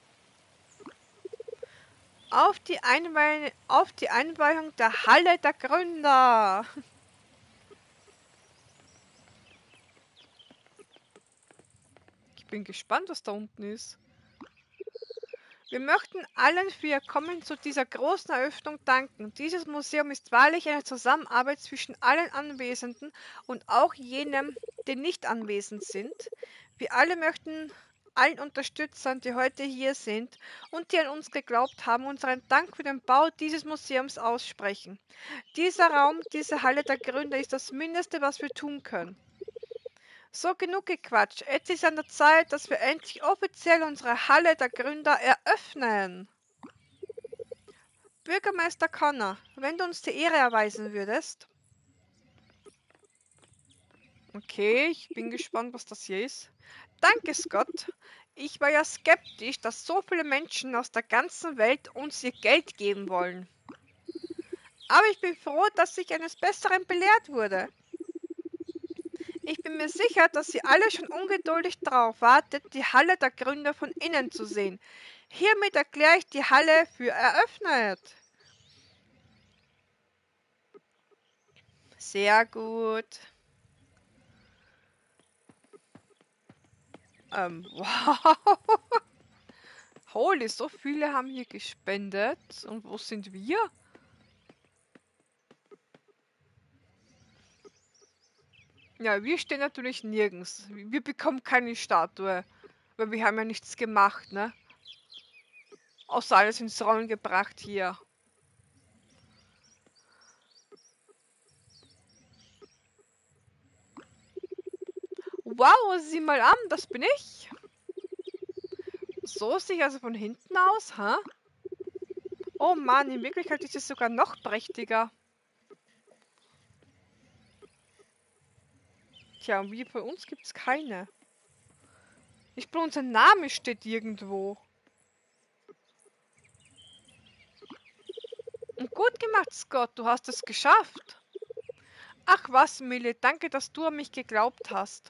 Auf die Einweihung der Halle der Gründer. Ich bin gespannt, was da unten ist. Wir möchten allen für ihr Kommen zu dieser großen Eröffnung danken. Dieses Museum ist wahrlich eine Zusammenarbeit zwischen allen Anwesenden und auch jenem, die nicht anwesend sind. Wir alle möchten allen Unterstützern, die heute hier sind und die an uns geglaubt haben, unseren Dank für den Bau dieses Museums aussprechen. Dieser Raum, diese Halle der Gründer ist das Mindeste, was wir tun können. So, genug gequatscht. Jetzt ist an der Zeit, dass wir endlich offiziell unsere Halle der Gründer eröffnen. Bürgermeister Connor, wenn du uns die Ehre erweisen würdest. Okay, ich bin gespannt, was das hier ist. Danke, Scott. Ich war ja skeptisch, dass so viele Menschen aus der ganzen Welt uns ihr Geld geben wollen. Aber ich bin froh, dass ich eines Besseren belehrt wurde. Ich bin mir sicher, dass Sie alle schon ungeduldig darauf wartet, die Halle der Gründer von innen zu sehen. Hiermit erkläre ich die Halle für eröffnet. Sehr gut. Wow. Holy, so viele haben hier gespendet. Und wo sind wir? Ja, wir stehen natürlich nirgends. Wir bekommen keine Statue. Weil wir haben ja nichts gemacht, ne? Außer alles ins Rollen gebracht hier. Wow, sieh mal an, das bin ich. So sehe ich also von hinten aus, hä? Oh Mann, in Wirklichkeit ist es sogar noch prächtiger. Tja, und wie bei uns gibt es keine. Nicht bloß unser Name steht irgendwo. Und gut gemacht, Scott, du hast es geschafft. Ach was, Millie, danke, dass du an mich geglaubt hast.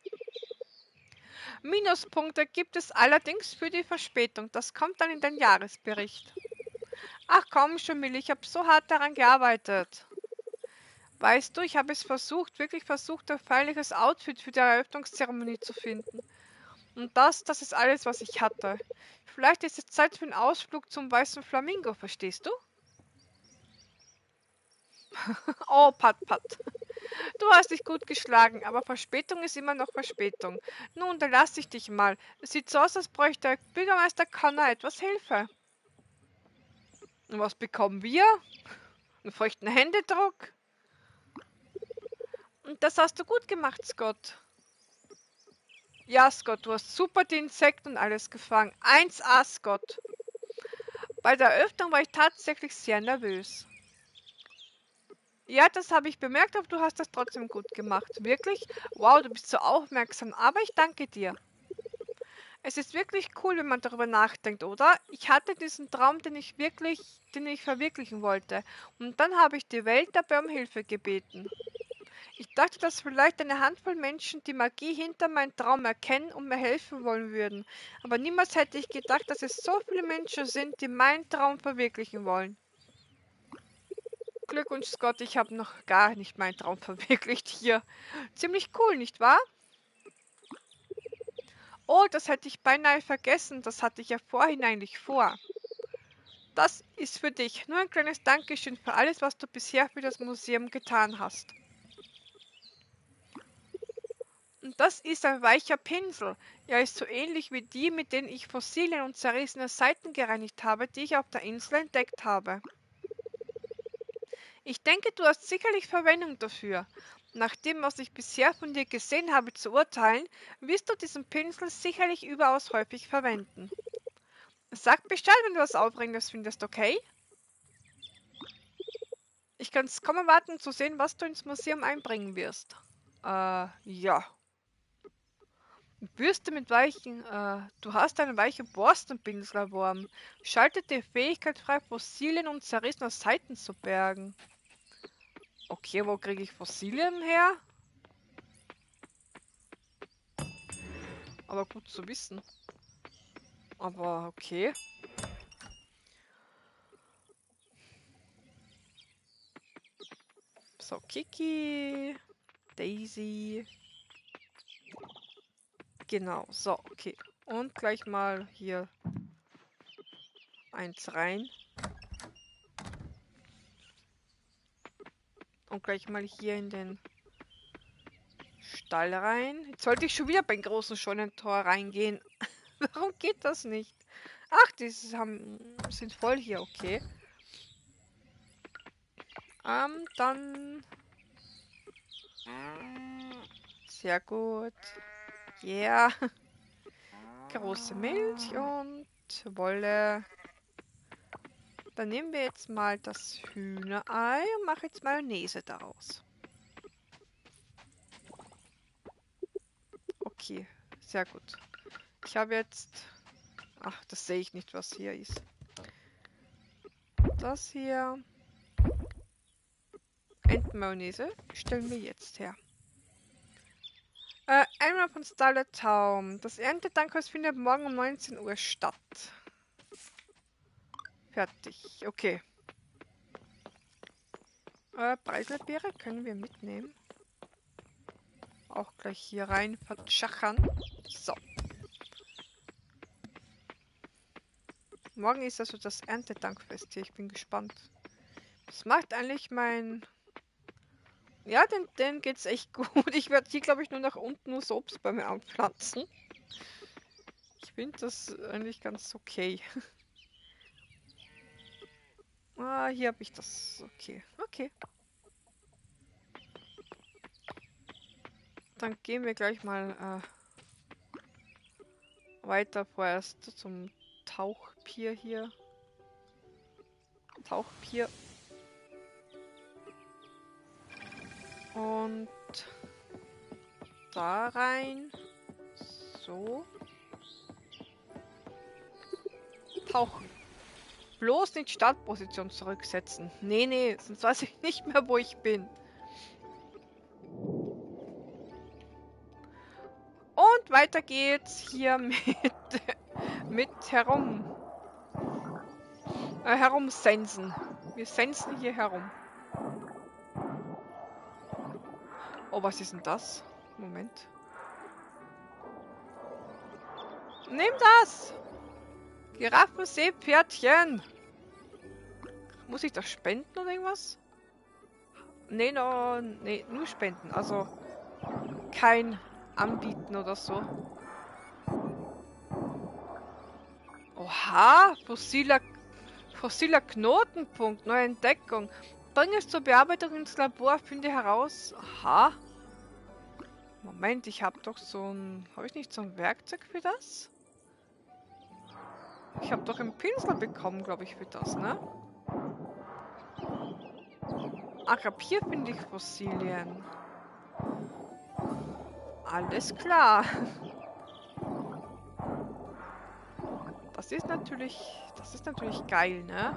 Minuspunkte gibt es allerdings für die Verspätung. Das kommt dann in den Jahresbericht. Ach komm schon, Millie, ich habe so hart daran gearbeitet. Weißt du, ich habe es versucht, wirklich versucht, ein feierliches Outfit für die Eröffnungszeremonie zu finden. Und das ist alles, was ich hatte. Vielleicht ist es Zeit für einen Ausflug zum Weißen Flamingo, verstehst du? Oh, Pat, Pat. Du hast dich gut geschlagen, aber Verspätung ist immer noch Verspätung. Nun, da lass ich dich mal. Es sieht so aus, als bräuchte Bürgermeister Connor etwas Hilfe. Und was bekommen wir? Einen feuchten Händedruck? Und das hast du gut gemacht, Scott. Ja, Scott, du hast super die Insekten und alles gefangen. 1A, Scott. Bei der Eröffnung war ich tatsächlich sehr nervös. Ja, das habe ich bemerkt, aber du hast das trotzdem gut gemacht. Wirklich? Wow, du bist so aufmerksam, aber ich danke dir. Es ist wirklich cool, wenn man darüber nachdenkt, oder? Ich hatte diesen Traum, den ich verwirklichen wollte. Und dann habe ich die Welt dabei um Hilfe gebeten. Ich dachte, dass vielleicht eine Handvoll Menschen die Magie hinter meinem Traum erkennen und mir helfen wollen würden. Aber niemals hätte ich gedacht, dass es so viele Menschen sind, die meinen Traum verwirklichen wollen. Glückwunsch, Scott, ich habe noch gar nicht meinen Traum verwirklicht hier. Ziemlich cool, nicht wahr? Oh, das hätte ich beinahe vergessen. Das hatte ich ja vorhin eigentlich vor. Das ist für dich. Nur ein kleines Dankeschön für alles, was du bisher für das Museum getan hast. Und das ist ein weicher Pinsel. Er ist so ähnlich wie die, mit denen ich Fossilien und zerrissene Seiten gereinigt habe, die ich auf der Insel entdeckt habe. Ich denke, du hast sicherlich Verwendung dafür. Nach dem, was ich bisher von dir gesehen habe, zu urteilen, wirst du diesen Pinsel sicherlich überaus häufig verwenden. Sag Bescheid, wenn du was Aufregendes findest, okay? Ich kann es kaum erwarten zu sehen, was du ins Museum einbringen wirst. Ja. Bürste mit weichen, du hast einen weichen Borstenpinsel erworben. Schaltet die Fähigkeit frei, Fossilien und zerrissene Seiten zu bergen. Okay, wo kriege ich Fossilien her? Aber gut zu wissen. Aber okay. So, Kiki, Daisy. Genau, so, okay. Und gleich mal hier eins rein. Und gleich mal hier in den Stall rein. Jetzt sollte ich schon wieder beim großen Scheunentor reingehen. Warum geht das nicht? Ach, sind voll hier, okay. Dann Sehr gut. Yeah. Große Milch und Wolle. Dann nehmen wir jetzt mal das Hühnerei und machen jetzt Mayonnaise daraus. Okay, sehr gut. Ich habe jetzt... Ach, das sehe ich nicht, was hier ist. Das hier... Entenmayonnaise stellen wir jetzt her. Einmal von Starlet Town. Das Erntedankhaus findet morgen um 19 Uhr statt. Fertig. Okay. Preiselbeere können wir mitnehmen. Auch gleich hier rein verschachern. So. Morgen ist also das Erntedankfest hier. Ich bin gespannt. Was macht eigentlich mein... Ja, den geht's echt gut. Ich werde hier, glaube ich, nur nach unten nur so Obstbäume anpflanzen. Ich finde das eigentlich ganz okay. Ah, hier habe ich das. Okay, okay. Dann gehen wir gleich mal weiter vorerst zum Tauchpier hier. Tauchpier. Und da rein. So. Tauchen. Bloß nicht Startposition zurücksetzen. Nee, nee, sonst weiß ich nicht mehr, wo ich bin. Und weiter geht's hier mit herumsensen. Wir sensen hier herum. Oh, was ist denn das? Moment. Nimm das! Giraffenseepferdchen! Muss ich das spenden oder irgendwas? Nee, no, nee, nur spenden. Also kein Anbieten oder so. Oha! Fossiler Knotenpunkt. Neue Entdeckung. Bring es zur Bearbeitung ins Labor. Finde heraus. Aha. Moment, ich habe doch so ein... Habe ich nicht so ein Werkzeug für das? Ich habe doch einen Pinsel bekommen, glaube ich, für das, ne? Ach, ab hier finde ich Fossilien. Alles klar. Das ist natürlich geil, ne?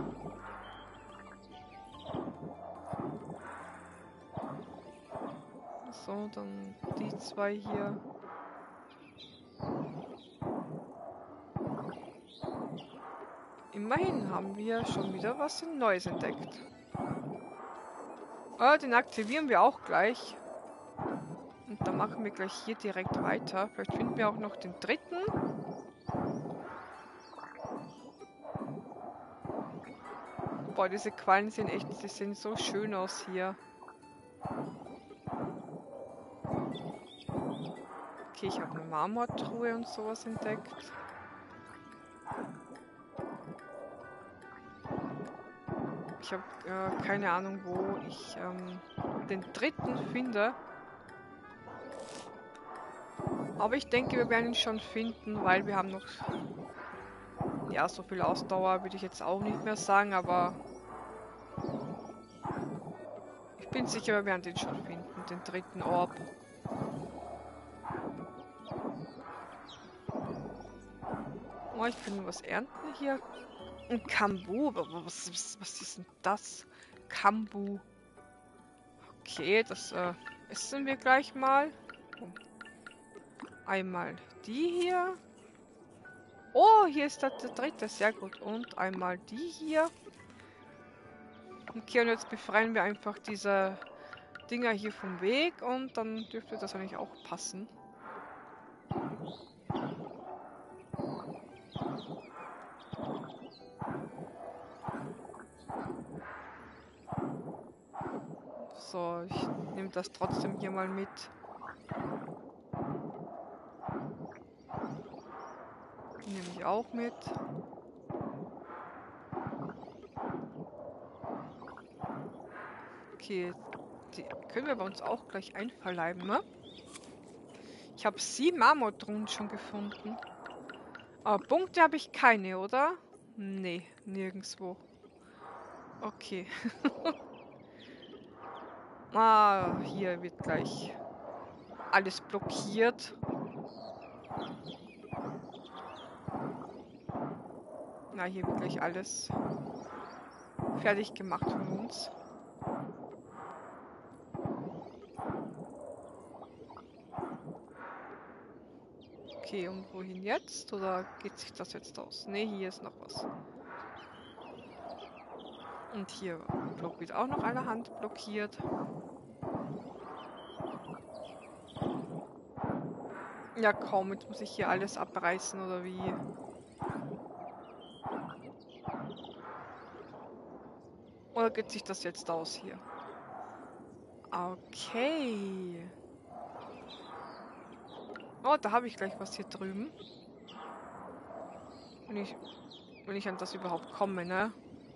So, dann die zwei hier. Immerhin haben wir schon wieder was Neues entdeckt. Den aktivieren wir auch gleich. Und dann machen wir gleich hier direkt weiter. Vielleicht finden wir auch noch den dritten. Boah, diese Quallen sehen echt, die sehen so schön aus hier. Okay, ich habe eine Marmortruhe und sowas entdeckt. Ich habe keine Ahnung, wo ich den dritten finde. Aber ich denke, wir werden ihn schon finden, weil wir haben noch... Ja, so viel Ausdauer würde ich jetzt auch nicht mehr sagen, aber... Ich bin sicher, wir werden den schon finden, den dritten Orb. Oh, ich kann was ernten hier. Ein Kambu. Was ist denn das? Kambu. Okay, das essen wir gleich mal. Einmal die hier. Oh, hier ist der dritte. Sehr gut. Und einmal die hier. Okay, und jetzt befreien wir einfach diese Dinger hier vom Weg. Und dann dürfte das eigentlich auch passen. So, ich nehme das trotzdem hier mal mit. Nehme ich auch mit. Okay, die können wir bei uns auch gleich einverleiben, ne? Ich habe 7 Marmortruhen schon gefunden. Aber Punkte habe ich keine, oder? Nee, nirgendwo. Okay. Ah, hier wird gleich alles blockiert. Na, hier wird gleich alles fertig gemacht von uns. Okay, und wohin jetzt? Oder geht sich das jetzt aus? Ne, hier ist noch was. Und hier wird auch noch allerhand blockiert. Ja, kaum, jetzt muss ich hier alles abreißen, oder wie? Oder geht sich das jetzt aus hier? Okay. Oh, da habe ich gleich was hier drüben. Wenn ich an das überhaupt komme, ne?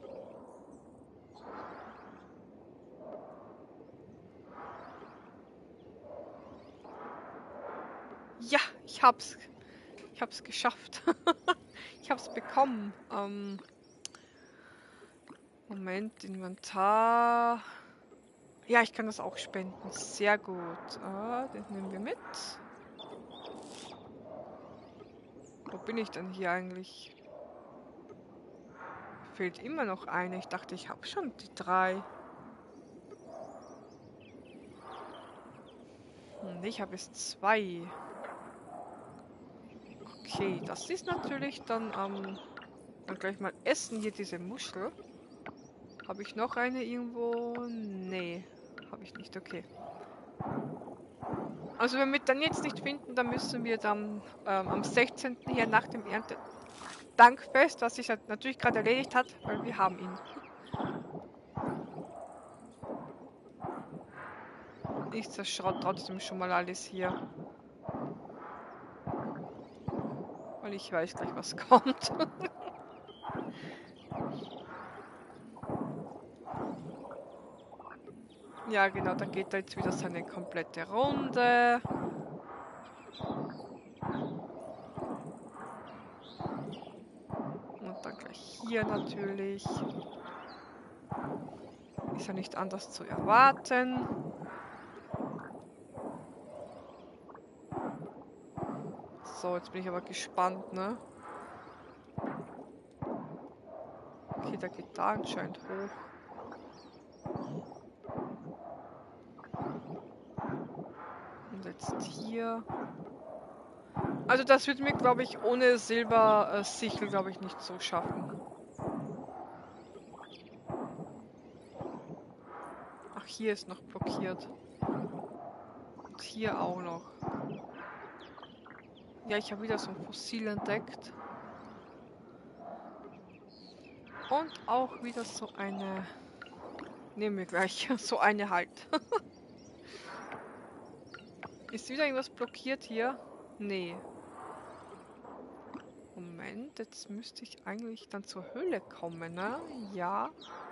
Ja, ich hab's. Ich hab's geschafft. Ich hab's bekommen. Moment, Inventar. Ja, ich kann das auch spenden. Sehr gut. Den nehmen wir mit. Wo bin ich denn hier eigentlich? Fehlt immer noch eine. Ich dachte, ich habe schon die 3. Ich habe es 2. Okay, das ist natürlich dann dann gleich mal essen hier diese Muschel. Habe ich noch eine irgendwo? Nee, habe ich nicht. Okay. Also wenn wir dann jetzt nicht finden, dann müssen wir dann am 16. hier nach dem Erntedankfest, was sich natürlich gerade erledigt hat, weil wir haben ihn. Ich zerschrott trotzdem schon mal alles hier. Weil ich weiß gleich, was kommt. Ja, genau, da geht er jetzt wieder seine komplette Runde. Und dann gleich hier natürlich. Ist ja nicht anders zu erwarten. So, jetzt bin ich aber gespannt, ne? Okay, der geht da anscheinend hoch. Und jetzt hier. Also das wird mir, glaube ich, ohne Silbersichel, glaube ich, nicht so schaffen. Ach, hier ist noch blockiert. Und hier auch noch. Ja, ich habe wieder so ein Fossil entdeckt. Und auch wieder so eine... Nehmen wir gleich. So eine halt. Ist wieder irgendwas blockiert hier? Nee. Moment, jetzt müsste ich eigentlich dann zur Höhle kommen, ne? Ja.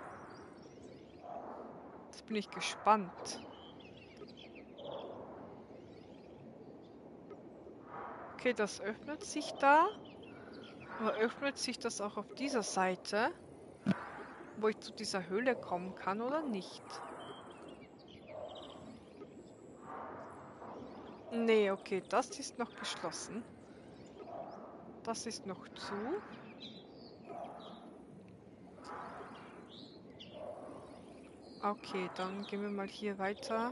Jetzt bin ich gespannt. Okay, das öffnet sich da. Aber öffnet sich das auch auf dieser Seite? Wo ich zu dieser Höhle kommen kann oder nicht? Nee, okay, das ist noch geschlossen. Das ist noch zu. Okay, dann gehen wir mal hier weiter.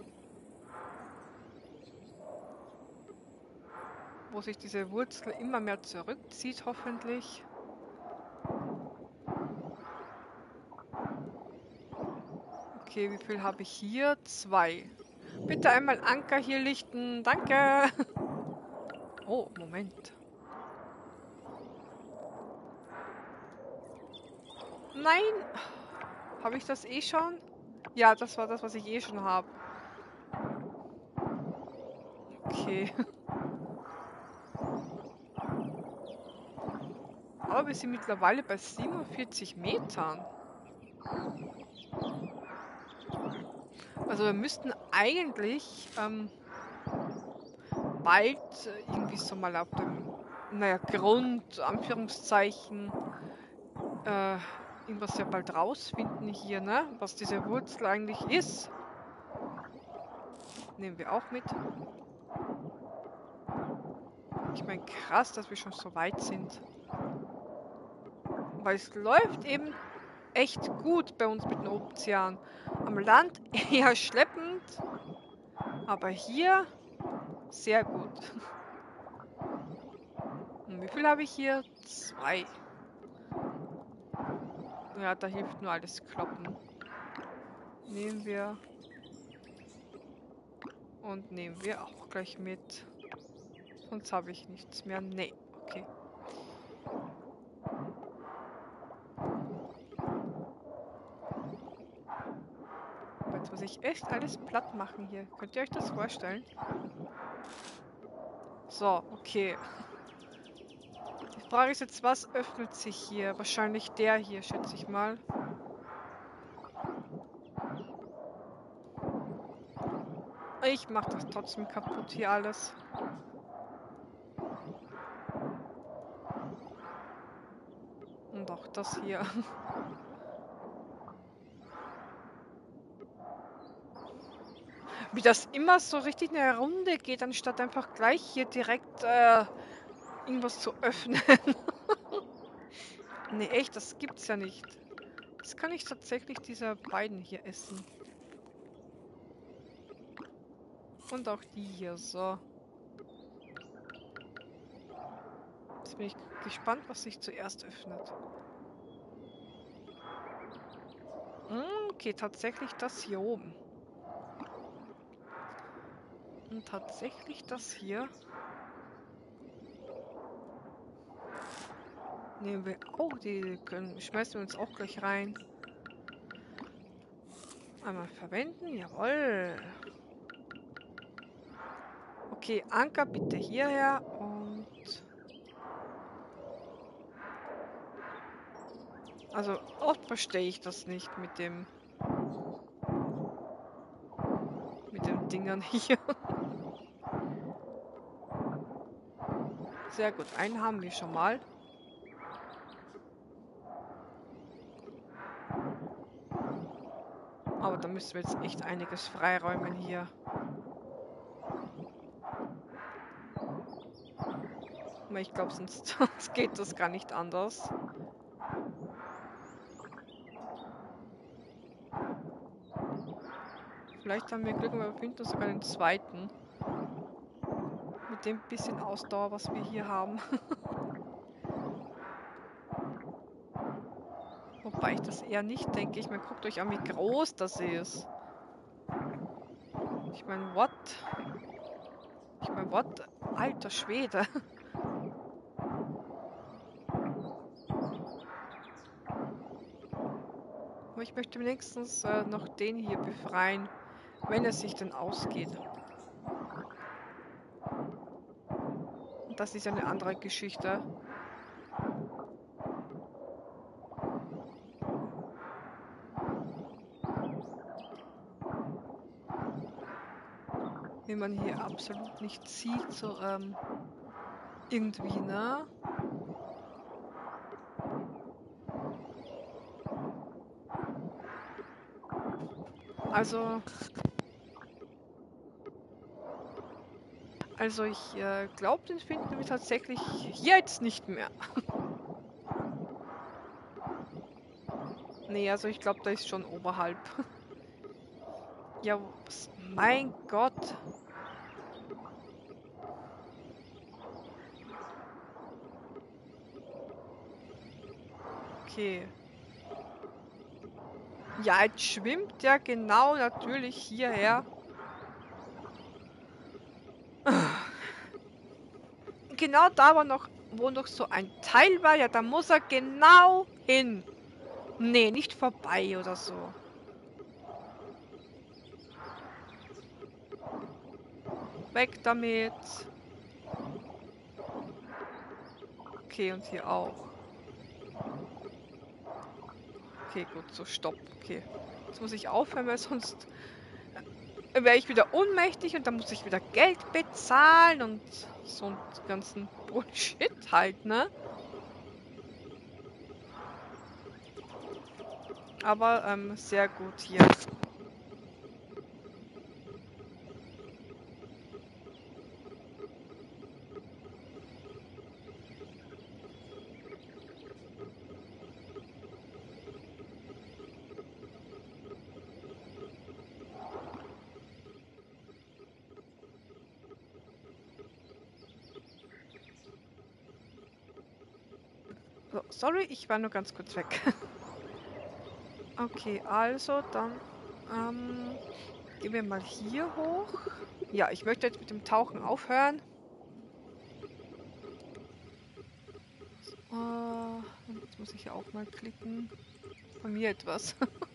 Wo sich diese Wurzel immer mehr zurückzieht, hoffentlich. Okay, wie viel habe ich hier? 2. Bitte einmal Anker hier lichten. Danke. Oh, Moment. Nein. Habe ich das eh schon? Ja, das war das, was ich eh schon habe. Okay. Aber wir sind mittlerweile bei 47 Metern. Also wir müssten eigentlich Wald irgendwie so mal auf dem, naja, Grund, Anführungszeichen, irgendwas ja bald rausfinden hier, ne? Was diese Wurzel eigentlich ist. Nehmen wir auch mit. Ich meine, krass, dass wir schon so weit sind. Weil es läuft eben echt gut bei uns mit dem Ozean. Am Land eher schleppend, aber hier sehr gut. Und wie viel habe ich hier? 2. Ja, da hilft nur alles Kloppen. Nehmen wir. Und nehmen wir auch gleich mit. Sonst habe ich nichts mehr. Nee, okay. Aber jetzt muss ich echt alles platt machen hier. Könnt ihr euch das vorstellen? So, okay. Die Frage ist jetzt, was öffnet sich hier? Wahrscheinlich der hier, schätze ich mal. Ich mache das trotzdem kaputt hier alles. Und auch das hier. Wie das immer so richtig eine Runde geht, anstatt einfach gleich hier direkt irgendwas zu öffnen. Nee, echt, das gibt's ja nicht. Jetzt kann ich tatsächlich diese beiden hier essen. Und auch die hier, so. Jetzt bin ich gespannt, was sich zuerst öffnet. Okay, tatsächlich das hier oben. Und tatsächlich das hier. Nehmen wir auch, die schmeißen wir uns auch gleich rein. Einmal verwenden, jawohl. Okay, Anker bitte hierher und... Also oft verstehe ich das nicht mit den Dingern hier. Sehr gut, einen haben wir schon mal. Aber da müssen wir jetzt echt einiges freiräumen hier. Aber ich glaube, sonst geht das gar nicht anders. Vielleicht haben wir Glück und wir finden sogar den zweiten. Mit dem bisschen Ausdauer, was wir hier haben. Wobei ich das eher nicht denke. Ich meine, guckt euch an, wie groß das ist. Ich meine, what? Ich meine, what? Alter Schwede. Aber ich möchte wenigstens noch den hier befreien, wenn es sich denn ausgeht. Und das ist ja eine andere Geschichte. Wenn man hier absolut nicht sieht, so irgendwie, ne? Also ich glaube, den finden wir tatsächlich jetzt nicht mehr. Nee, also ich glaube, da ist schon oberhalb. Ja, mein Gott. Okay. Ja, jetzt schwimmt der genau natürlich hierher. Genau da war noch, wo noch so ein Teil war. Ja, da muss er genau hin. Nee, nicht vorbei oder so. Weg damit. Okay, und hier auch. Okay, gut, so stopp. Okay. Jetzt muss ich aufhören, weil sonst wäre ich wieder ohnmächtig und dann muss ich wieder Geld bezahlen und so einen ganzen Bullshit halt, ne? Aber sehr gut hier. So, sorry, ich war nur ganz kurz weg. Okay, also dann gehen wir mal hier hoch. Ja, ich möchte jetzt mit dem Tauchen aufhören. Jetzt muss ich ja auch mal klicken. Von mir etwas.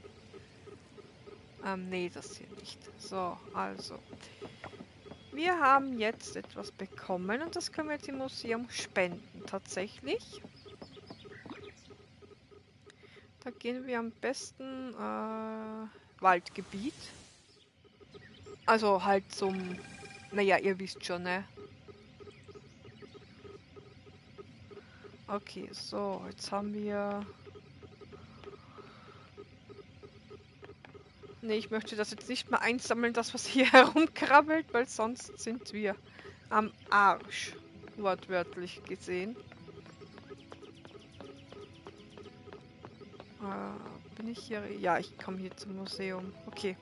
Nee, das hier nicht. So, also. Wir haben jetzt etwas bekommen und das können wir jetzt im Museum spenden. Tatsächlich. Da gehen wir am besten Waldgebiet. Also halt zum... Naja, ihr wisst schon, ne? Okay, so, jetzt haben wir... Ne, ich möchte das jetzt nicht mehr einsammeln, das was hier herumkrabbelt, weil sonst sind wir am Arsch. Wortwörtlich gesehen. Bin ich hier? Ja, ich komme hier zum Museum. Okay.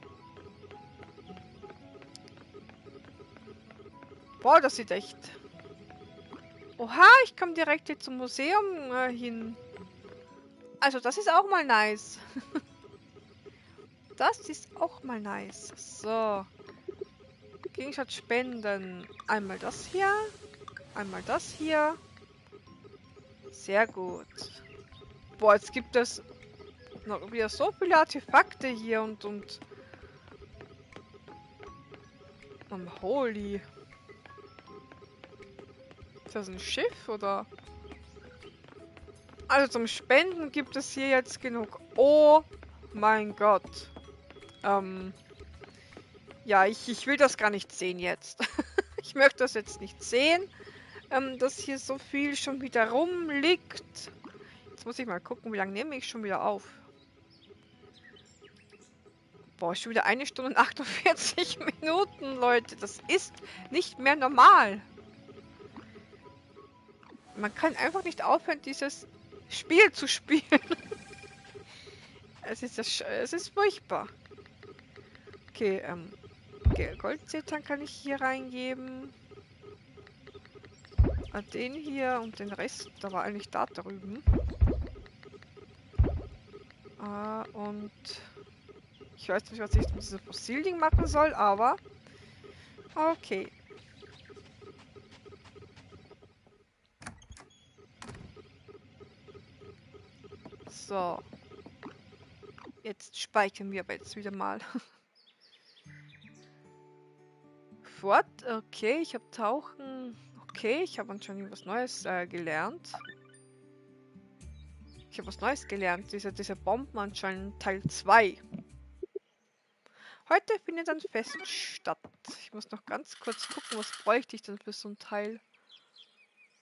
Boah, das sieht echt... Oha, ich komme direkt hier zum Museum hin. Also das ist auch mal nice. Das ist auch mal nice. So. Gegenstand spenden. Einmal das hier. Einmal das hier. Sehr gut. Boah, jetzt gibt es noch wieder so viele Artefakte hier und holy. Ist das ein Schiff oder? Also zum Spenden gibt es hier jetzt genug. Oh mein Gott. Ja, ich will das gar nicht sehen jetzt. Ich möchte das jetzt nicht sehen, dass hier so viel schon wieder rumliegt. Jetzt muss ich mal gucken, wie lange nehme ich schon wieder auf. Boah, schon wieder 1 Stunde und 48 Minuten, Leute. Das ist nicht mehr normal. Man kann einfach nicht aufhören, dieses Spiel zu spielen. Es ist furchtbar. Okay, Goldzetern kann ich hier reingeben. Den hier und den Rest, da war eigentlich da drüben. Und ich weiß nicht, was ich mit diesem Fossilding machen soll, aber okay. So. Jetzt speichern wir aber jetzt wieder mal. Fort. Okay, ich habe Tauchen. Okay, ich habe anscheinend was Neues gelernt. Ich habe was Neues gelernt. Diese Bomben anscheinend Teil 2. Heute findet ein Fest statt. Ich muss noch ganz kurz gucken, was bräuchte ich denn für so ein Teil.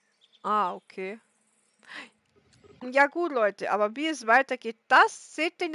Ah, okay. Ja gut, Leute, aber wie es weitergeht, das seht ihr